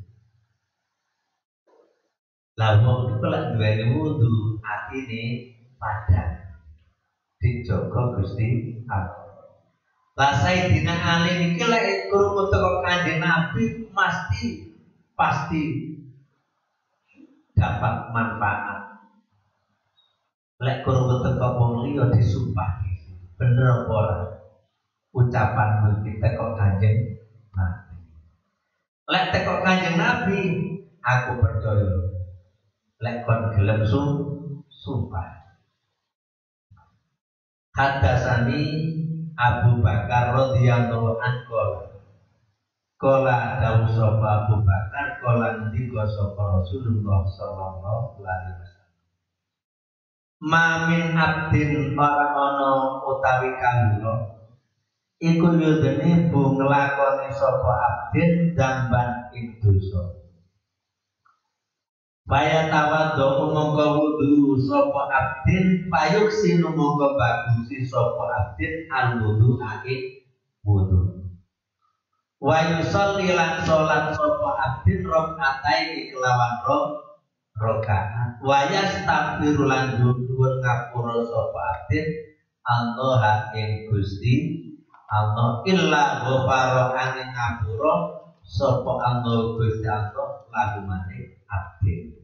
[SPEAKER 1] Lah wong iku lek duweni wudu atine padhang dijaga Gusti Allah. Lah Sayyidina Ali niki lek krungu teko Kanjeng Nabi pasti pasti dapat manfaat. Lek krungu teko wong liya disumpah bener apa ora ucapan iki teko Kanjeng Nabi. Lek teko Kanjeng Nabi aku percaya lek kon gelem sumpah. Hadasani Abu Bakar radhiyallahu anhu kala dawuh sapa Abu Bakar kala ndika sapa Rasulullah sallallahu alaihi wasallam. Mamin abdin ora ana utawi kawula iku yudene bu nglakoni sapa abdin damban ing dosa. Baya tawadhu mongko wudu sapa abdin payuk sinu mongko bagusi sapa abdin al wudu ake wudu. Wa yusolli lan salat sapa abdin rakaatai kelawan ro rakaat. Wa yastaghfiru lan nyuwun ngapura sapa abdin Allah ing Gusti Allah illa ghafara angin ngapura sapa Allah Gusti Allah lagu maning abdin.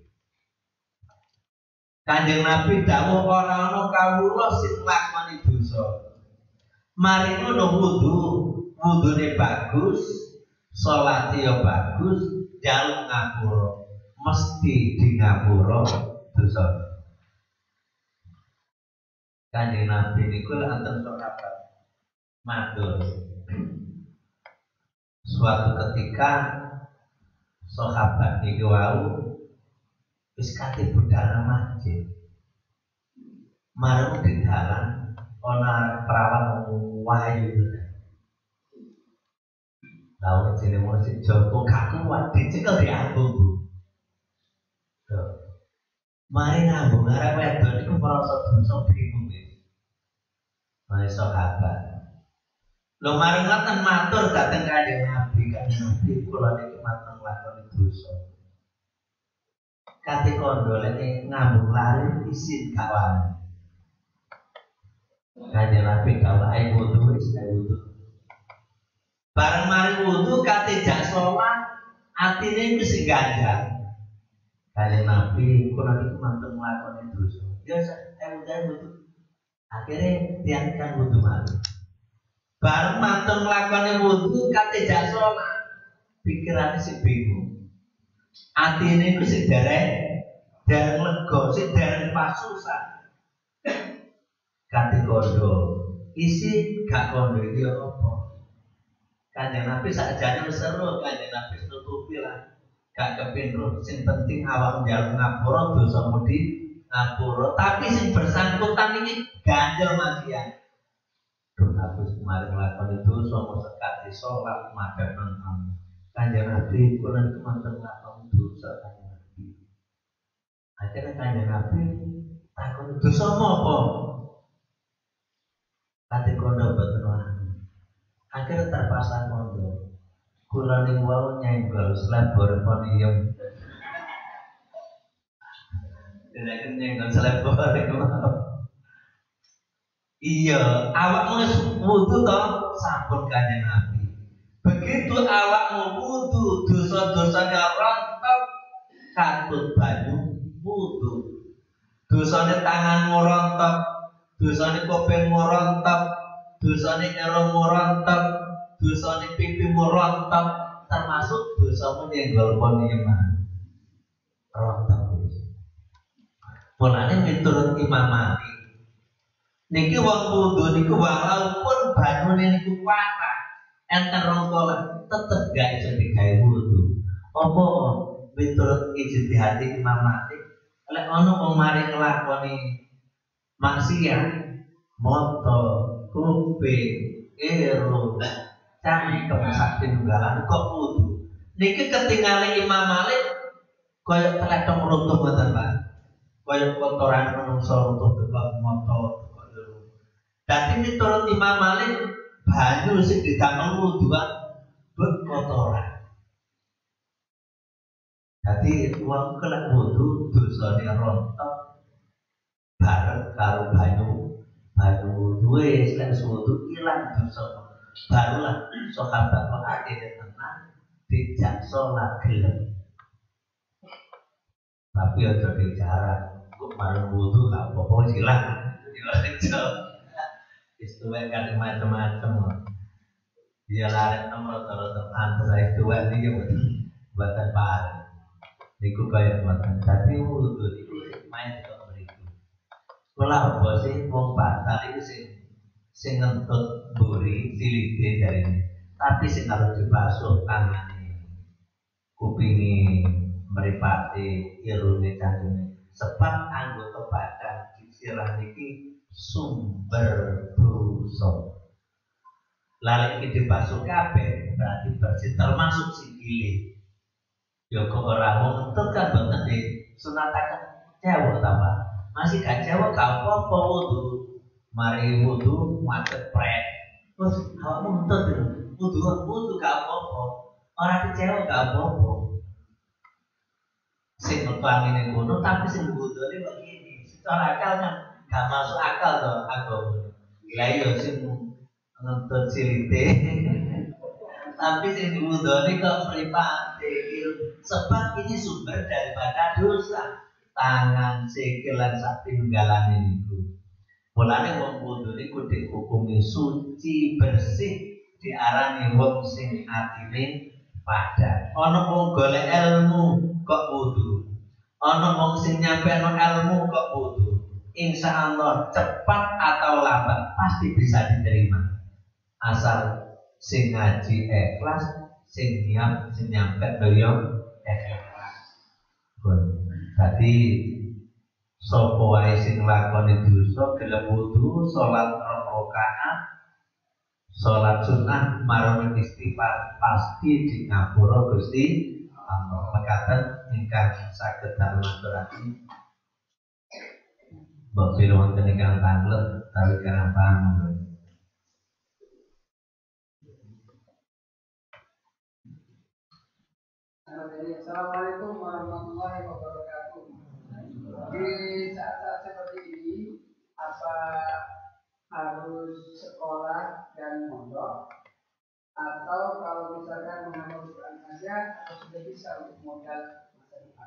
[SPEAKER 1] Kanjeng Nabi dawuh ora ana kawula sing nglakoni dosa. Mari ngono wudu, wudune bagus, salate ya bagus, jaluk ngapura, mesti di ngapura dosa. Kanjeng Nabi niku lek enten sahabat matur. Suatu ketika sahabat niku wau wis kate budal masjid. Marang di dalan ana perawan wayu. Lawan jenenge musik Joko gak kuat dicekel diambung. Mari ngambung arek wedon iku merasa dosa bingung wis. Mari sahabat. Lho mari ngoten matur dhateng Kanjeng Nabi, Kanjeng Nabi kula niki mateng lakoni dosa. Kate kondo lek ngambung lari isin kawan. Kanjeng Nabi kawai wudu wis wudu. Bareng mari wudu kate jak salat atine wis ganjal. Kanjeng Nabi kula niki mateng lakoni dosa. Ya saya wudu. Akhirnya tiangkan wudu malih. Bareng manteng lakoni wudu kate jak salat. Pikirane sing bingung. Atine ku sing dereng dereng lega, sing dereng pasusan. Kate kondo isi gak kondo iki apa? Kanjeng Nabi sakjane wis seru, Kanjeng Nabi nutupi lah. Gak kepinruh, sing penting awak njaluk ngapura dosa mudi ngapura, tapi sing bersangkutan ini ganjel masihan. Duh aku kemarin nglakoni dosa mau sekati salat madhep nang kamu. Kanjeng Nabi kula niku manten nglakoni dosa Kanjeng Nabi. Akhirnya Kanjeng Nabi takon dosa apa? Kate kondo boten wani. Akhirnya terpaksa kondo. Kula niku wau nyenggol selebor ponium. Dene nyenggol selebor niku. Iya, awakmu wis wudu to sampun Kanjeng Nabi. Begitu awakmu wudu, dosa-dosane rontok katut banyu wudu. Dosane tanganmu rontok, dosane kupingmu rontok, dosane irungmu rontok, dosane pipimu rontok, termasuk dosamu nyenggol poniman. Rontok wis. Mulane miturut Imam Malik niki wong wudu niku walaupun banyune niku kuatah enten rong kolan tetep gak iso digawe wudu. Apa miturut ijtihad Imam Malik lek ana wong mari nglakoni maksiat moto kuping irung cangkem sak tinunggalan kok wudu niki ketinggalan Imam Malik kaya telethong runtuh ngoten Pak, kaya kotoran menungso runtuh teko moto. Dadi miturut Imam Malik banyu sing didamel wudu kotoran. Dadi wong kelak wudu dosane rontok bareng karo banyu banyu wudu wis lek wudu ilang dosa. Barulah sahabat kok akhirnya tenang dijak salat gelem. Tapi aja bicara kok bareng wudu gak apa-apa wis ilang. Istuwe kan macam-macam. Dia lari nomor rata-rata antara istuwe ini buatan par. Niku kaya buatan. Tapi wudu niku main kok beriku. Kula apa sih wong batal iku sing sing ngentut mburi silite jarine. Tapi sing harus dibasuh tangane, kupinge, mripate, irunge, cangkeme. Sebab anggota badan sirah niki sumber dosa. Lalu iki dibasuh kabeh berarti bersih termasuk sikile. Ya kok ora wong entut kan boten disunataken cewek ta Pak. Masih gak cewek gak apa-apa wudu. Mari wudu macet pret. Terus awakmu entut wudu wudu gak apa-apa. Ora kecewa gak apa-apa. Sing ngepangine ngono tapi sing wudune begini. Secara akal kan gak masuk akal toh agama. Lah iya sing nuntut silite. Tapi sing diwudoni kok mripate. Sebab ini sumber daripada dosa. Tangan, sikil lan sak pinggalané niku. Mulane wong wudu niku dihukumi suci bersih diarani wong sing atine padha. Ana wong golek ilmu kok wudu. Ana wong sing nyampeno ilmu kok wudu. Insya Allah cepat atau lambat pasti bisa diterima asal sing ngaji ikhlas, sing niat, sing nyampe doyong ikhlas. Pun tadi sapa wae sing nglakoni dosa gelem wudu, salat rong rakaat, salat sunah marang istighfar pasti di ngapura Gusti Allah. Mekaten ingkang saged dalem aturaken Mbok film wonten ingkang tanglet tapi karang paham.
[SPEAKER 2] Assalamualaikum warahmatullahi wabarakatuh. Di saat-saat seperti ini, apa harus sekolah dan mondok, atau kalau misalkan menghafal Quran saja, atau sudah bisa untuk modal masa depan?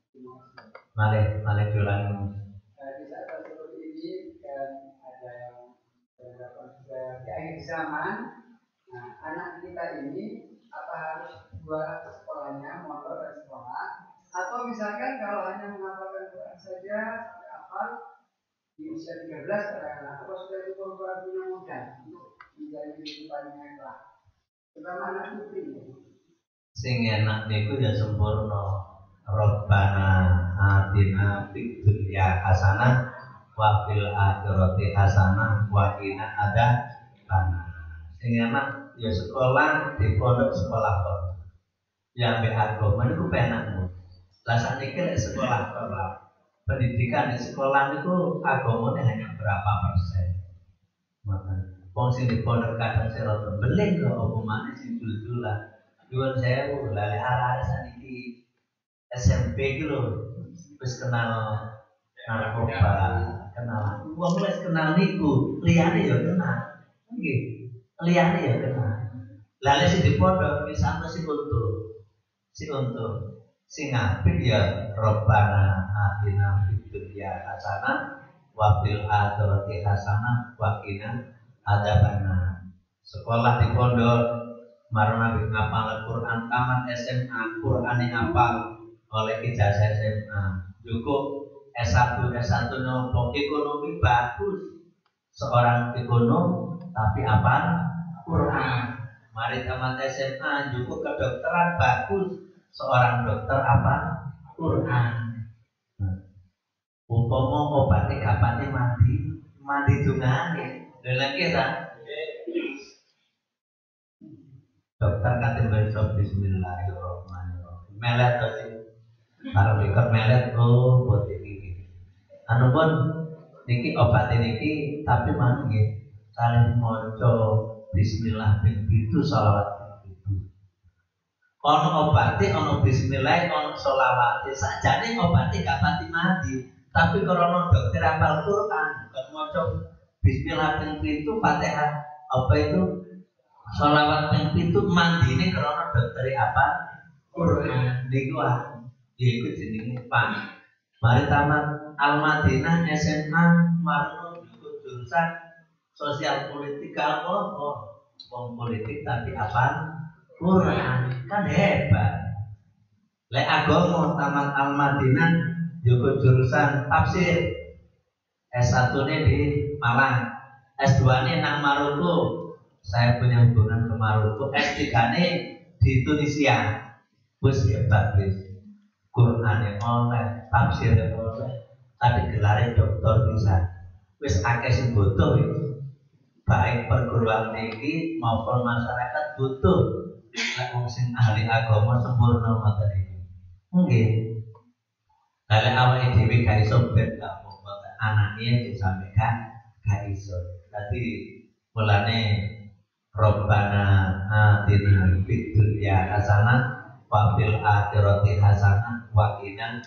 [SPEAKER 1] Malik, malik ulangi.
[SPEAKER 2] Nah, di saat-saat seperti ini kan ada yang sudah di akhir zaman. Nah, anak kita ini apa harus dua sekolahnya, mondok dan sekolah, atau misalkan kalau hanya menghafalkan Quran saja sampai hafal di usia tiga belas katakanlah, apa sudah cukup punya modal untuk menjalani kehidupannya yang kelak, terutama anak putri.
[SPEAKER 1] Sing enak niku ya sempurna. Rabbana atina fid dunya hasanah wa fil akhirati hasanah wa qina adzabannar. Sing enak ya sekolah di pondok sekolah pondok. Ya ambek agama niku penakmu. Lah sakniki nek sekolah sekolah pendidikan di sekolah niku agamane hanya berapa persen. Maka wong sing di pondok kadang serot beling kok apa maneh sing dul-dulan. Nyuwun sewu lali arah-arah saniki S M P iki lho wis kenal narkoba, kenal wong wis kenal niku, liyane ya kenal. Nggih. Liyane ya kenal. Lali sing di pondok wis ana sing untung. Si untung. Sing apik ya Rabbana atina fid dunya hasanah wa fil akhirati hasanah wa qina adzabannar. Sekolah di pondok marana nabi ngapal Quran tamat S M A Qurane apal oleh ijazah S M A cukup S satu S satu nopo ekonomi bagus seorang ekonom tapi apa Quran mari tamat S M A cukup kedokteran bagus seorang dokter apa Quran umpama obatnya kapane mati mati dungane lha kira dokter kate baca bismillahirrahmanirrahim melet to sih karo dikon melet oh buat iki anu pun niki obat niki tapi mang nggih kalih maca bismillah ping pitu selawat ping pitu ana obate ana bismillah ana selawat sakjane obate gak pati mati tapi karena dokter hafal Quran kon maca bismillah ping pitu Fatihah apa itu sholawat ping pitu mandine karena dokter apa Quran niku ah iku jenenge Pak. Mari tamat Al Madinah S M A marno jurusan sosial politik apa wong politik tapi apa Quran kan hebat. Lek agama tamat Al Madinah juga jurusan tafsir S satu nya di Malang S dua nya nang Maroko. Saya punya hubungan ke Maroko. S tiga nya di Tunisia. Wis hebat wis. Qur'ane oleh, tafsirnya oleh, tapi gelarnya doktor bisa. Wis akeh sing butuh wis. Baik perguruan tinggi maupun masyarakat butuh. Nek wong sing ahli agama sempurna ngoten iki. Nggih. Kalau awake dhewe gak iso ben gak apa-apa. Anake disampaikan gak iso. Dadi mulane Rabbana atina fid dunya hasanah wa fil akhirati hasanah wa qina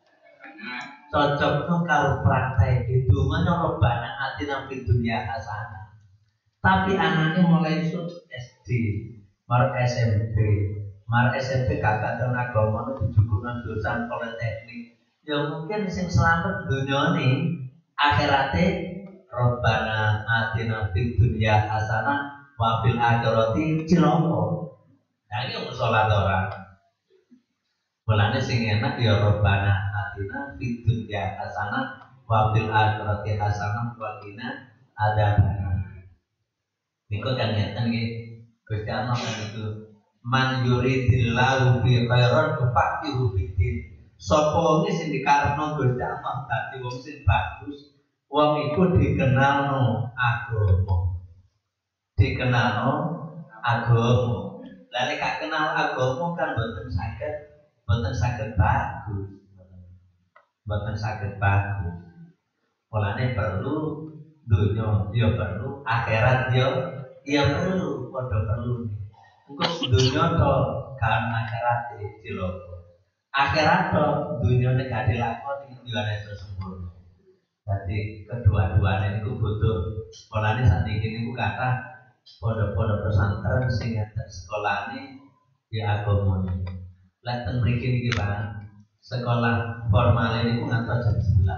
[SPEAKER 1] cocok karo praktek itu mana Rabbana atina fid dunya hasanah tapi anaknya mulai sud S D mar S M P mar S M P kakak dan agama itu jukunan dosen politeknik ya mungkin sing selamat dunyane akhirate Rabbana atina fid dunya hasanah wa fil akhirati ciloko. Nah iki wong salat ora. Mulane sing enak ya Rabbana atina fid dunya hasanah wa fil akhirati hasanah wa qina adzabannar. Niku kan ngeten nggih. Gusti Allah kan itu man yuridillahu bi khairan yufaqihu fiddin. Sapa wong sing dikarepno Gusti Allah dadi wong sing bagus, wong iku dikenalno agama. Dikenal agama. Lalu kak kenal agama kan boten saged, boten saged bagus, boten saged bagus. Mulane perlu dunia, ya perlu akhirat ya, ya perlu, padha perlu. Engko dunia to kan akhirat ciloko. Akhirat to dunia nek gak dilakoni yo ana sempurna. Jadi kedua-duanya itu butuh. Mulane sakniki niku kata pondok-pondok pesantren sing enten sekolahane ya agama. Lah ten mriki niki Pak, sekolah formal niku ngantos jam sebelas.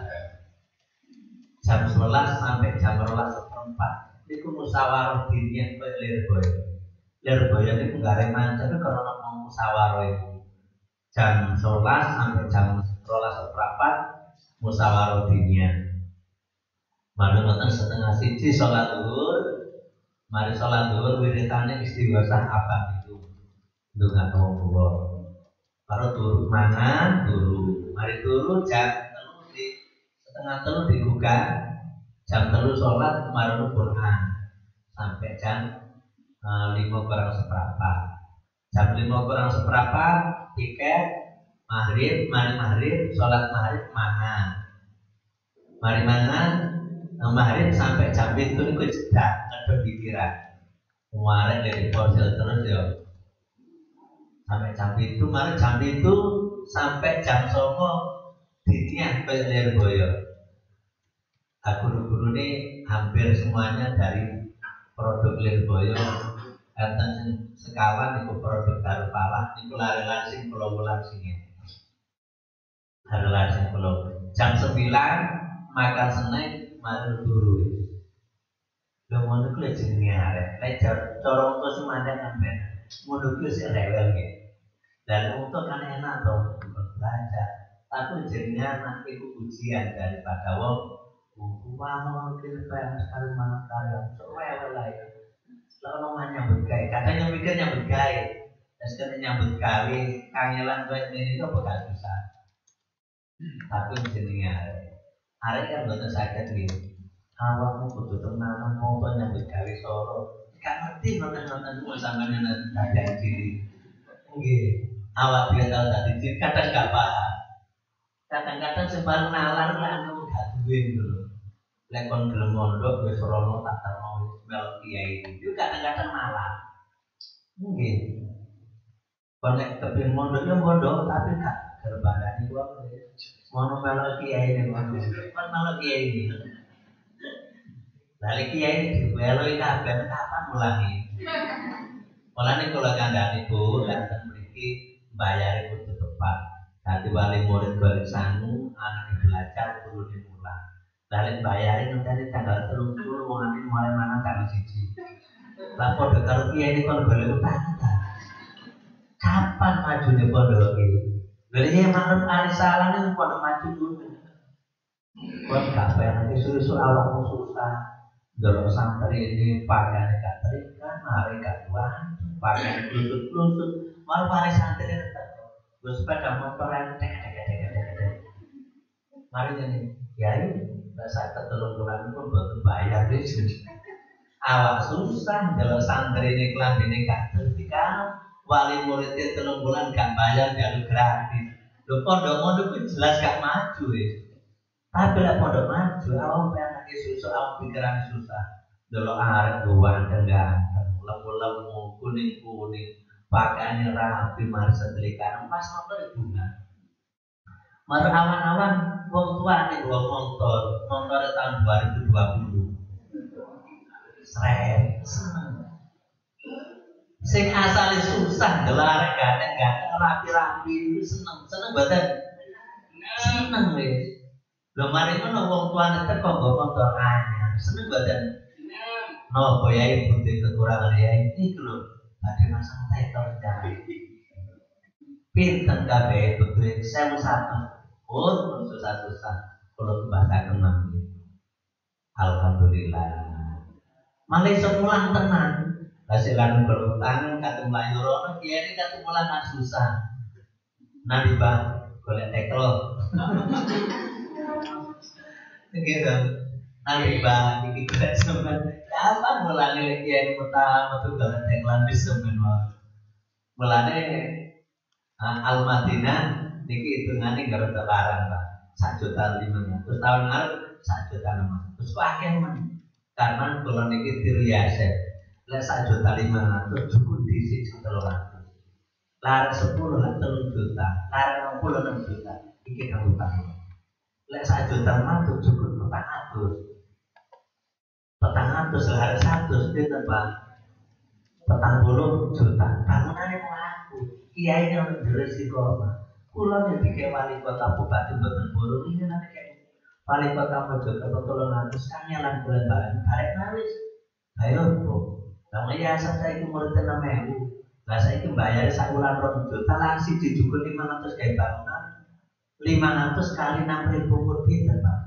[SPEAKER 1] Jam sebelas sampai jam dua belas seperempat niku musyawarah diniyah koyo Lirboyo. Lirboyo niku gare mancan karena mau musyawarah itu. Jam sebelas sampai jam dua belas seperempat musyawarah diniyah. Malu nonton setengah siji sholat zuhur, mari sholat zuhur wiridane istighosah abang itu, dengan Allah. Baru turu mangan, turu, mari turu jam telu di setengah telu dibuka, jam telu sholat maru Quran sampai jam uh, lima kurang seperempat, jam lima kurang seperempat tiket maghrib, mari maghrib, sholat maghrib mangan, mari mangan. Nah, maghrib sampai jam itu niku jeda ngedep pikiran. Kemarin dari ponsel terus ya. Sampai jam itu, mari jam itu sampai jam songo ditiah koyo Lirboyo. Aku guru-guru ini hampir semuanya dari produk Lirboyo. Enten sekawan niku produk Darupala niku lare-lare sing kula wulang sini. Lare-lare sing kula. Jam sembilan makan snack malu turu. Lho ngono ku lek jenenge arek. Lek cara untuk semandang sampean. Ngono ku sing rewel nggih. Dan untuk kan enak to belajar. Tapi jenenge anak iku ujian daripada wong tua mungkin pengen sekali mana karya. So rewel lah ya. Lalu mau nyambut gawe. Katanya mikir nyambut gawe. Terus kan nyambut gawe kangelan kowe ini kok bakal susah. Tapi jenenge arek. Arek kan boten saged nggih. Awakmu kudu tenanan mau nyambut gawe soro. Gak ngerti ngoten-ngoten ku sampeyan dadi ciri. Nggih. Awak dia tahu tadi ciri kadang gak paham. Kadang-kadang sebab nalar lah anu gak duwe lho. Lek kon gelem mondok wis rono tak terno mel kiai itu kadang-kadang nalar. Nggih. Kon nek kepengin mondok ya mondok tapi gak gerbandani wae. Mono melo kiai ning ngono. Kon melo kiai iki. Lali kiai iki melo iki kabeh kapan mulangi. Mulane kula kandhani Bu, enten mriki bayare kudu tepat. Dadi wali murid golek sangu, anake belajar gurune mulang. Lali bayare ngenteni tanggal tiga puluh wong ane mulai mangan tanggal siji. Lah padha karo kiai iki kon golek utang. Kapan majune pondok iki? Jadi manut arisalan itu pada maju dulu. Buat kafe nanti susu awakmu susah. Dalam santri ini pakaian gak terikat, mari gak tuan, pakaian lusut-lusut, malu mari santri tetap. Gue sepeda motor yang tek tek tek tek tek. Mari ini, ya ini, bahasa ketulung bulan pun buat bayar deh. Awak susah, dalam santri ini kelam ini gak terikat. Wali muridnya telung bulan gak bayar jalur gratis. Lho pondok mondok itu jelas gak maju ya. Tapi lah pondok maju, awam pengen susah, awam pikiran susah. Dulu arek buan ganteng, lemu-lemu, kuning-kuning, pakaiannya rapi, mari setelikan, pas motor bunga. Mari awan-awan, wong tua nih dua motor, motor tahun dua ribu dua puluh. Seret, seneng. Sing asale susah gelar ganteng-ganteng rapi-rapi itu seneng seneng badan seneng wis lho mari ngono wong tuane teko nggo motor anyar seneng badan no boyai putih kekurangan ya iki lho badhe masang title jare pinten kabeh betul seribu satu pun susah-susah kula bahasaken mangke alhamdulillah mangke semulang tenan. Hasil lalu berutang, kata melayu rono, dia ini kata mulangan susah. Nanti bang, boleh tekel. Gitu. Nanti bang, ini gue semen. Apa mulanya dia ini pertama tuh boleh tekelan di semen. Mulanya Al Madinah, niki hitungannya gak ada larang pak. Satu juta lima ratus tahun lalu sak juta enam ratus. Kok akeh men? Karena kula niki diriase. Lek sak juta lima ratus cukup di siji telung atus. Lar sepuluh lah telung juta, lar enam puluh enam juta. Iki kanggo bangun. Lek sak juta ratus cukup petang atus. Petang atus lar satu pinten Pak? Petang puluh juta. Bangunane mlaku. Kiai yang berisiko. Kula nek dike wali kota Bupati mboten burung iki nek wali kota Mojokerto telung atus kangelan bulan bareng barek wis. Ayo, Bu. Lah yayasan saiki murid enam ribu. Lah saiki mbayar sak wulan rong juta lah siji jukur lima ratus gawe bangunan. lima ratus kali enam ribu pun pinten, Pak?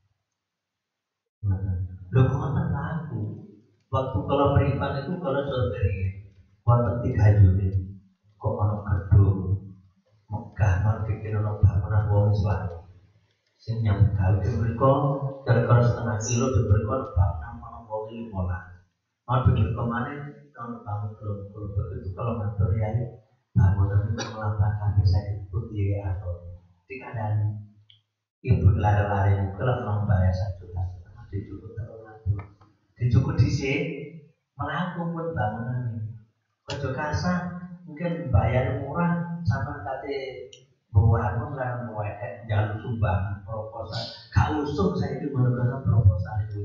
[SPEAKER 1] Lho kok ngoten laku. Waktu kalau beriman itu kalau saudari wonten tiga unit. Kok ono gedung megah mau bikin ono bangunan wong Islam. Sing nyambut gawe mriku kira-kira setengah kilo diberikan bangunan ono wong lima belas. Mau bikin kemana? Kalau bangun belum belum begitu kalau ngatur ya bangunan itu melambangkan saya ikut ya atau dikadang ibu lari-lari kalau mau bayar satu juta setengah dicukup terus ngatur dicukup di sini melangkung pun bangunan ini. Kerja kasar mungkin bayar murah sama kate bawa pun lah bawa jalur sumbangan proposal gak usung saya itu menurunkan proposal itu.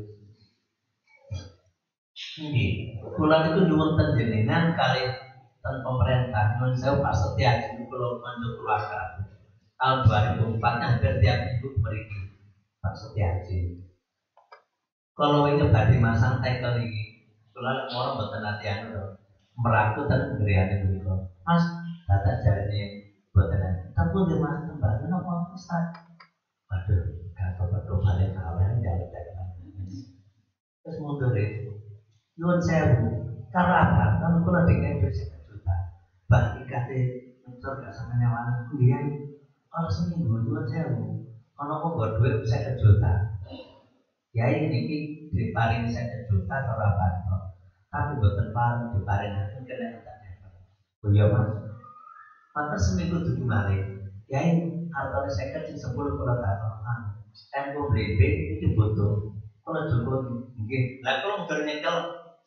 [SPEAKER 1] Ini, kula itu nyuwun jenengan kali ten pemerintah nyuwun sewu Pak Setiaji kula kanca keluarga. Tahun dua ribu empat hampir tiap minggu mriki Pak Setiaji. Kalau ini badhe masang tekel iki, kula ora mboten latihan lho. Meraku ten griyane mriku. Mas, data jarine mboten ana. Tapi dia Mas tembang napa Ustaz? Waduh, gak apa-apa balik awal jalan tekel. Terus mundur itu. Nyuwun sewu, karena apa? Kan kula dikene duit seket juta. Bagi kate mencor gak sampe nyawana kuliah. Kalau seminggu nyuwun sewu, ana kok nggo duit seket juta. Yai niki diparingi seket juta karo apa? Tapi boten paring diparingaken kena enten. Oh iya Mas. Maka seminggu dudu malih. Yai hartane seket sing sepuluh kula takon. Tempo brebe iki butuh. Kula cukup nggih. Lah kula mung nyekel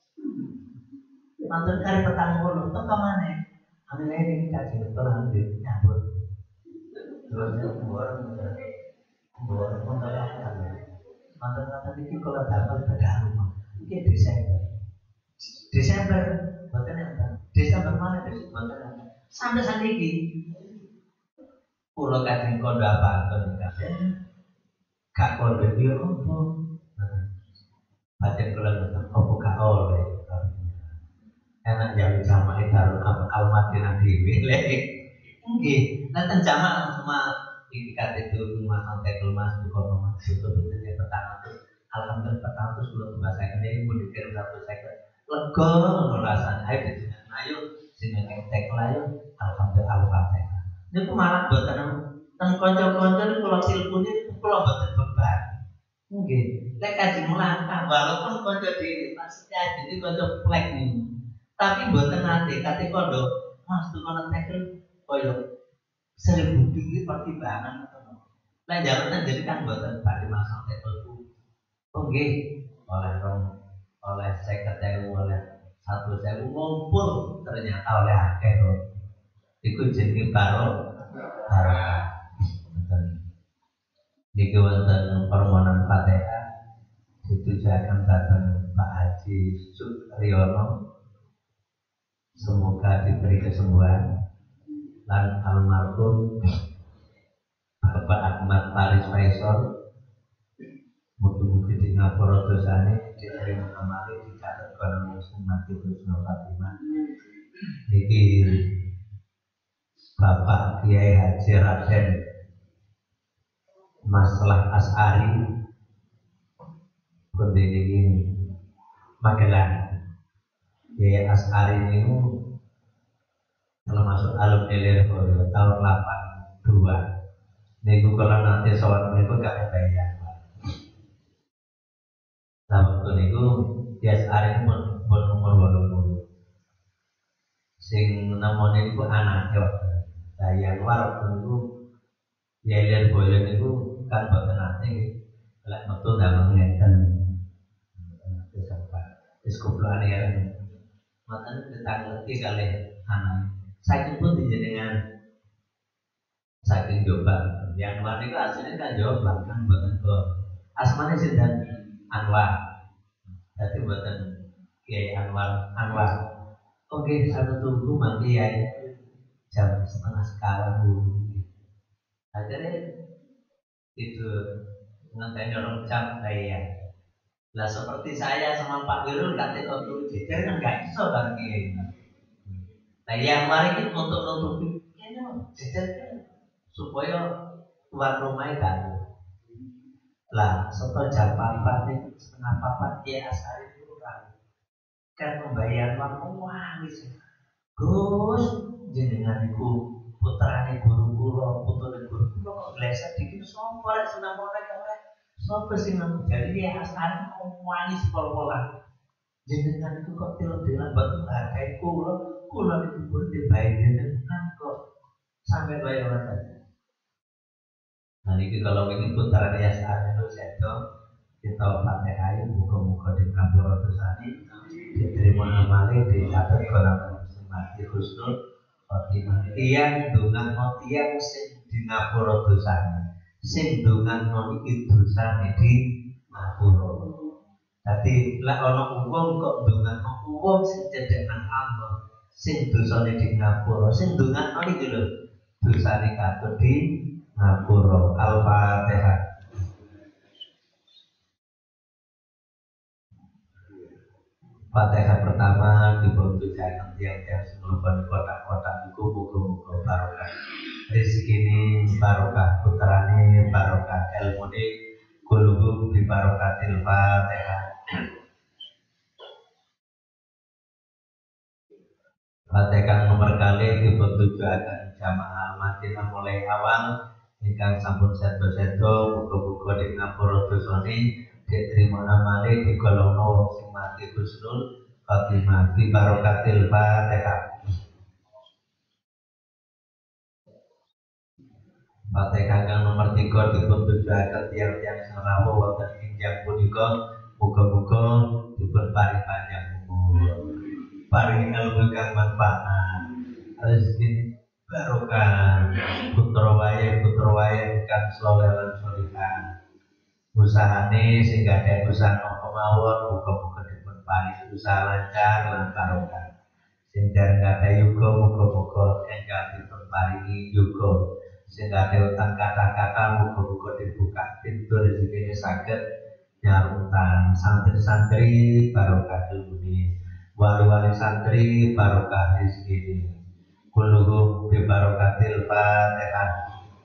[SPEAKER 1] mantan kari petang puluh, itu kemana? Ambil ini kaji betul ambil nyambut. Terusnya borong, borong pun tak ada. Mantan mantan ini kalau dapat bedah rumah, ini Desember. Desember, bukan yang Desember mana Desember? Sampai saat ini, pulau kaji kondo apa? Kondo kaji, kak kondo dia apa? Baca kalau betul, apa kak oleh? Enak jam jamaah itu al-Madinah dewi lagi. Nggih, nanti jamaah cuma indikat itu rumah santai kelumas bukan rumah situ betulnya petang ratus. Alhamdulillah petang ratus belum bahasa ini mau dikirim satu second. Lega ngerasan ayo dengan ayo sini tek layo. Alhamdulillah al-Fatihah. Ini pemalah buat tanam dan konco-konco ini kalau tilpun ini kalau buat beban. Nggih, lek kaji melangkah walaupun konco di pasti jadi konco plek nih. Tapi buatan nanti, kata kondo, mas tuh kono tekel, koyo seribu tinggi pertimbangan atau nah jalan jadi kan buatan pada masang tekel itu, oke, oleh rom, oleh sekretari, oleh satu sewu ngumpul ternyata oleh akhir, ikut jadi baru, baru, di kawasan permohonan Fatihah itu saya akan datang Pak Haji Suryono. Semoga diberi kesembuhan dan almarhum Bapak Ahmad Faris Faisal mugi-mugi di ngapura dosane diterima amali dicatat kono mati husnul khatimah. Niki Bapak Kiai Haji Raden Masalah As'ari kondisi ini Magelang. Kiai As'ari ini kalau masuk alumni Lirboyo tahun delapan dua. Niku kalau nanti soal niku gak bayar. Nah waktu niku Kiai As'ari pun pun umur walu puluh. Sing namanya niku anaknya. Saya luar waktu niku Kiai Lirboyo niku kan boten nanti. Lek metu goblok aneh. Matan kita ngerti kali anak. Saking pun dijenengan saking Jombang. Yang Anwar itu aslinya kan Jombang kan buatan kok. Asmane sinten Anwar. Jadi buatan Kiai Anwar Anwar. Oke, satu tunggu mangki ya jam setengah sekawan dulu. Akhirnya itu ngenteni orang jam kayak lah seperti saya sama Pak Wirul nggak tekok dulu jejer kan nggak bisa kan Kiai. Nah yang mari kita untuk nutupi kayaknya jejer kan supaya tuan rumahnya tahu. Lah setelah jam empat nih setengah empat dia asari kurang kan membayar uang wah wis Gus jenengan iku putrane guru kula putrane guru kula kok gleset dikit sapa rek seneng oleh oleh sapa sing nang jadi dia asari wani sekolah-sekolah jenengan iku kok telo-telo batu hargai kula kula niku pun dibayar jenengan kok sampai bayar orang. Nah ini kalau ingin putra dia saat itu seto kita pakai air muka-muka di ngapura dosani diterima amali dicatat kolam mati husnul khotimah tiang dungan no tiang sing di ngapura dosani sing dungan no iki dosani di ngapura. Jadi lah ono uang kok dungan no uang sing cedek nang Allah sing dosane di ngapura sing dungan no iki lho dosane katut di ngapura. Al-Fatihah. Fatihah pertama dipuntujakan tiang-tiang sebelum kotak-kotak itu muka-muka barokah rezeki ini barokah putrane barokah ilmu ini kulubum di barokatil Fatihah. Fatihah nomor kali dipuntujakan jamaah Madinah mulai awal ingkang sampun sedo-sedo muga-muga di ngapura dosane diterima amale digolongno sing mati husnul khotimah bi barokatil Fatihah. Fatihah kang nomor tiga dipuntujuaken tiang-tiang sing rawuh wonten injang punika muga-muga dipun paring panjang umur paring ilmu kang manfaat rezeki barokah putra wae putra wae kang saleh lan salihah usahane sing gadhah usaha kemawon muga-muga dipun paring usaha lancar lan barokah sing dereng gadhah yuga muga-muga enggal dipun paringi yuga sing gadhah utang kata-kata muga-muga dibuka pintu rezekine saged nyarutan santri-santri barokah ilmune wali-wali santri barokah rezekine kulluhum bi barokatil Fatihah.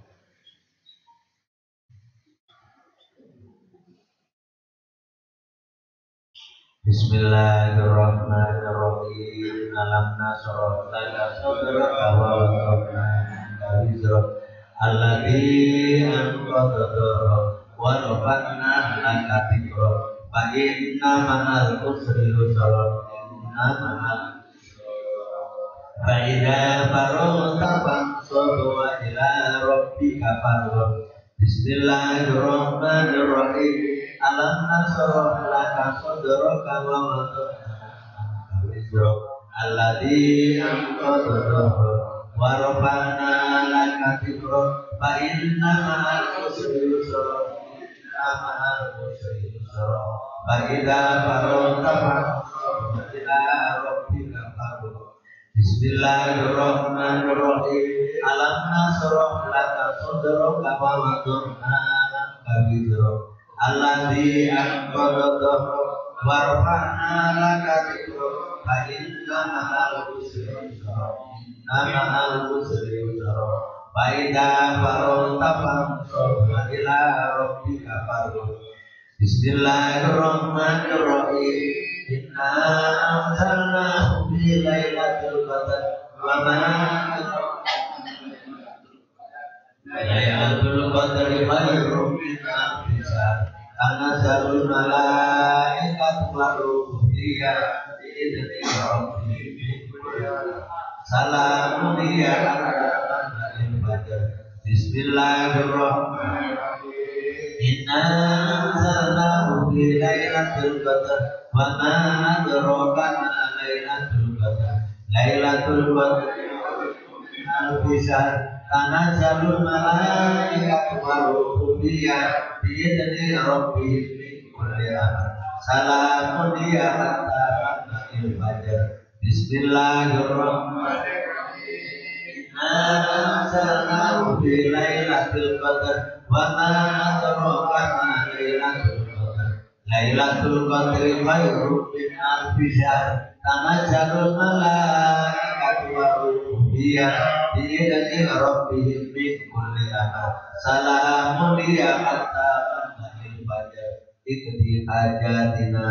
[SPEAKER 1] Bismillahirrahmanirrahim. Alam nasrah laka sadraka wa wada'na anka wizrak alladzi anqadha dhahrak wa rafa'na laka dhikrak fa inna ma'al usri yusra inna ma'al fa idza faragta fansab wa ila rabbika farghab. Bismillahirrahmanirrahim. Alam nasrah laka sadraka wa wada'na anka wizrak alladzi anqadha dhahrak wa rafa'na laka dhikrak fa inna ma'al usri yusra inna ma'al usri yusra fa idza faragta fansab ila rabbika farghab. Bismillahirrahmanirrahim. Alam nasrah laka sadraka wa wada'na anka wizrak alladzi anqadha dhahrak wa rafa'na laka dhikrak fa inna ma'al usri yusra inna ma'al usri yusra fa idza faragta fansab ila rabbika farghab. Bismillahirrahmanirrahim. Inna anzalnahu fi lailatul qadar wa ma Lailatul Qadri khairun min alfi syahr. Tanazzalul malaikatu war-ruhu fiha bi'izni rabbihim min kulli amrin. Salamun hiya hatta matla'il fajr. Bismillahirrahmanirrahim. Inna anzalnahu fi lailatul qadar wa ma adraka ma lailatul qadar lailatul qadar alfi syahr tanazzalul malaikatu waruhu fiha biidzni rabbihim min kulli amr salamun hiya hatta matla'il fajr bismillahirrahmanirrahim anzalnahu fi lailatul qadar wa ma adraka ma lailatul qadar lailatul qadri khairun min alfi syahr tanazzalul malaikatu waruhu fiha biidzni rabbihim min kulli amr salamun hiya hatta matla'il fajr ikti hajatina.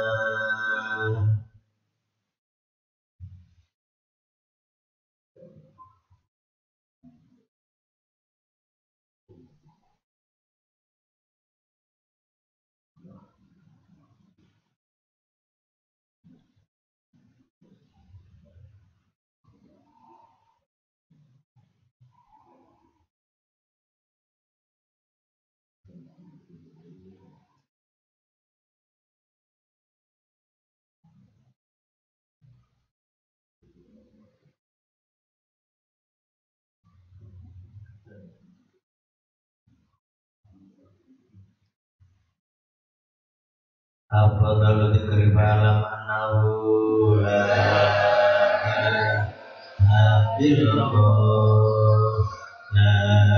[SPEAKER 1] Afdhalu dzikri fa'lam annahu la ilaha illallah la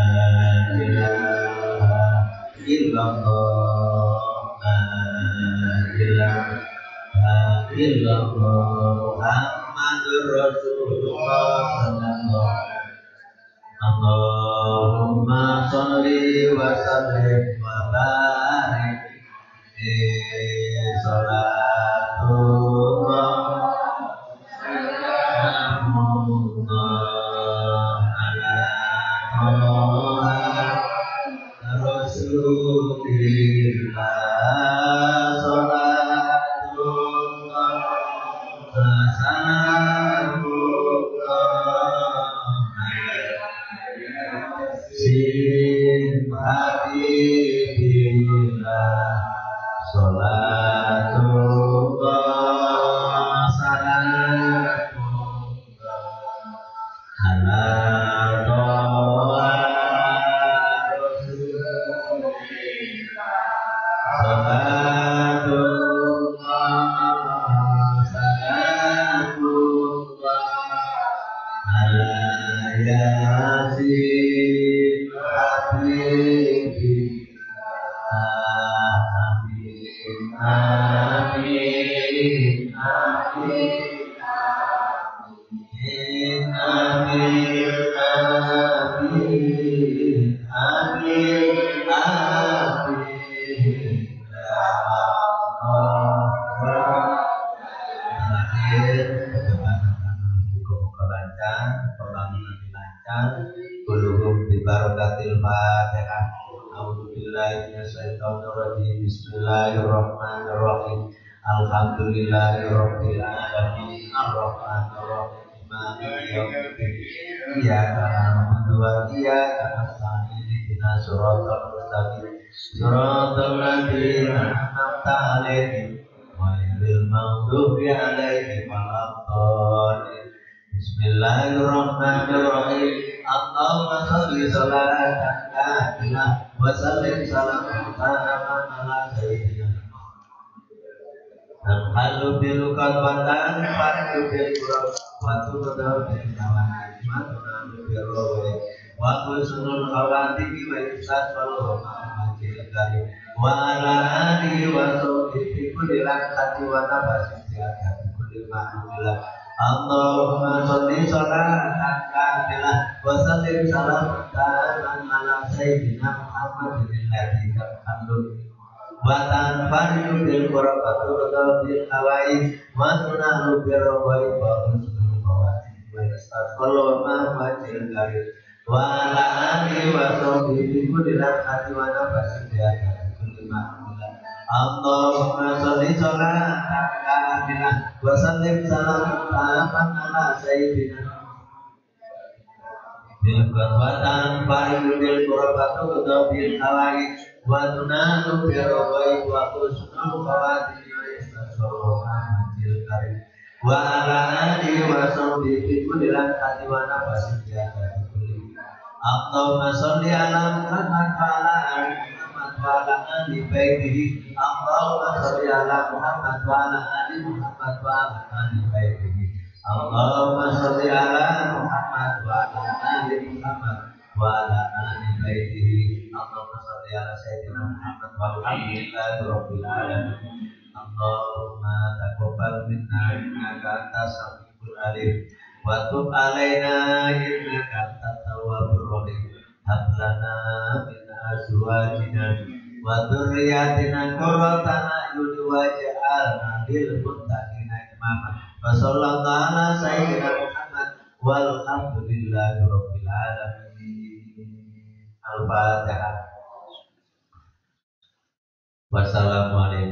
[SPEAKER 1] ilaha illallah la ilaha illallah Muhammadur Rasulullah sallallahu Allahumma sholli wa sallim wa barik Salatullah Salamullah ala Rasulillah Salatullah Salamullah Sin Habibillah Salatullah salamullah ala to'a Rasulillah Salatullah salamullah ala Yasin Habibi Amin, amin, amin, amin, amin, amin, amin, ya Allah. Terakhir, muka-muka lancar, pembangunan lancar, kuluhum bibarakatil Fatihah. A'udzubillahi minasyaitonir rajim. Bismillahirrahmanirrahim. Alhamdulillahirabbil alamin. Arrahmanir rahim. Maliki yaumiddin. Iyyaka na'budu wa iyyaka nasta'in. Ihdinas siratal mustaqim. Siratal ladzina an'amta 'alaihim ghairil maghdubi 'alaihim waladdallin. Bismillahirrahmanirrahim. Allahumma sholli sholatan kamilah wa sallim salaman taman ala sayyidina Al-halu bil qadwatan faridu bil qurab wa tubadu bil kawan matuna bil rawi wa husnul khawatimi wa ihsan wal majil kari wa ala alihi wa sahbihi kulli lakati wa nafasin tiada kulli ma'amillah. Allahumma sholli sholatan kamilah wa sallim salaman taman ala sayyidina Muhammadin alladzi ta'allu wa tanfa'u bil qurabati wa bil hawa'i wa tunalu bil rawi wa husnul khawatimi wa istaqallu ma wajil karim wa ala alihi wa sahbihi kulli lakati wa nafasin tiada kulli ma'amillah. Allahumma sholli sholatan kamilah wa sallim salaman taman ala sayyidina bil qadwatan fa'il bil qurabati wa bil hawa'i wa tunalu bi rabai wa husnul khawatim wa istasoro majil karim wa ala alihi wa sahbihi fi kulli lamhati wa nafasin ya kulli. Allahumma sholli ala Muhammad wa ala ali Muhammad wa ala ali baitihi. Allahumma sholli ala Muhammad wa ala ali Muhammad wa ala ali baitihi. Allahumma sholli ala Muhammad wa ala ali Muhammad wa ala ali baitihi. Allahumma sholli ala sayyidina Muhammad walhamdulillahi rabbil alamin. Allahumma taqabbal minna innaka antas samiul alim wa tub alaina innaka antat tawwabur rahim. Hab lana min azwajina wa dhurriyyatina qurrata a'yun waj'alna lil muttaqina imama. Wa sallallahu ala sayyidina Muhammad walhamdulillahi rabbil alamin. Al-Fatihah. Wassalamualaikum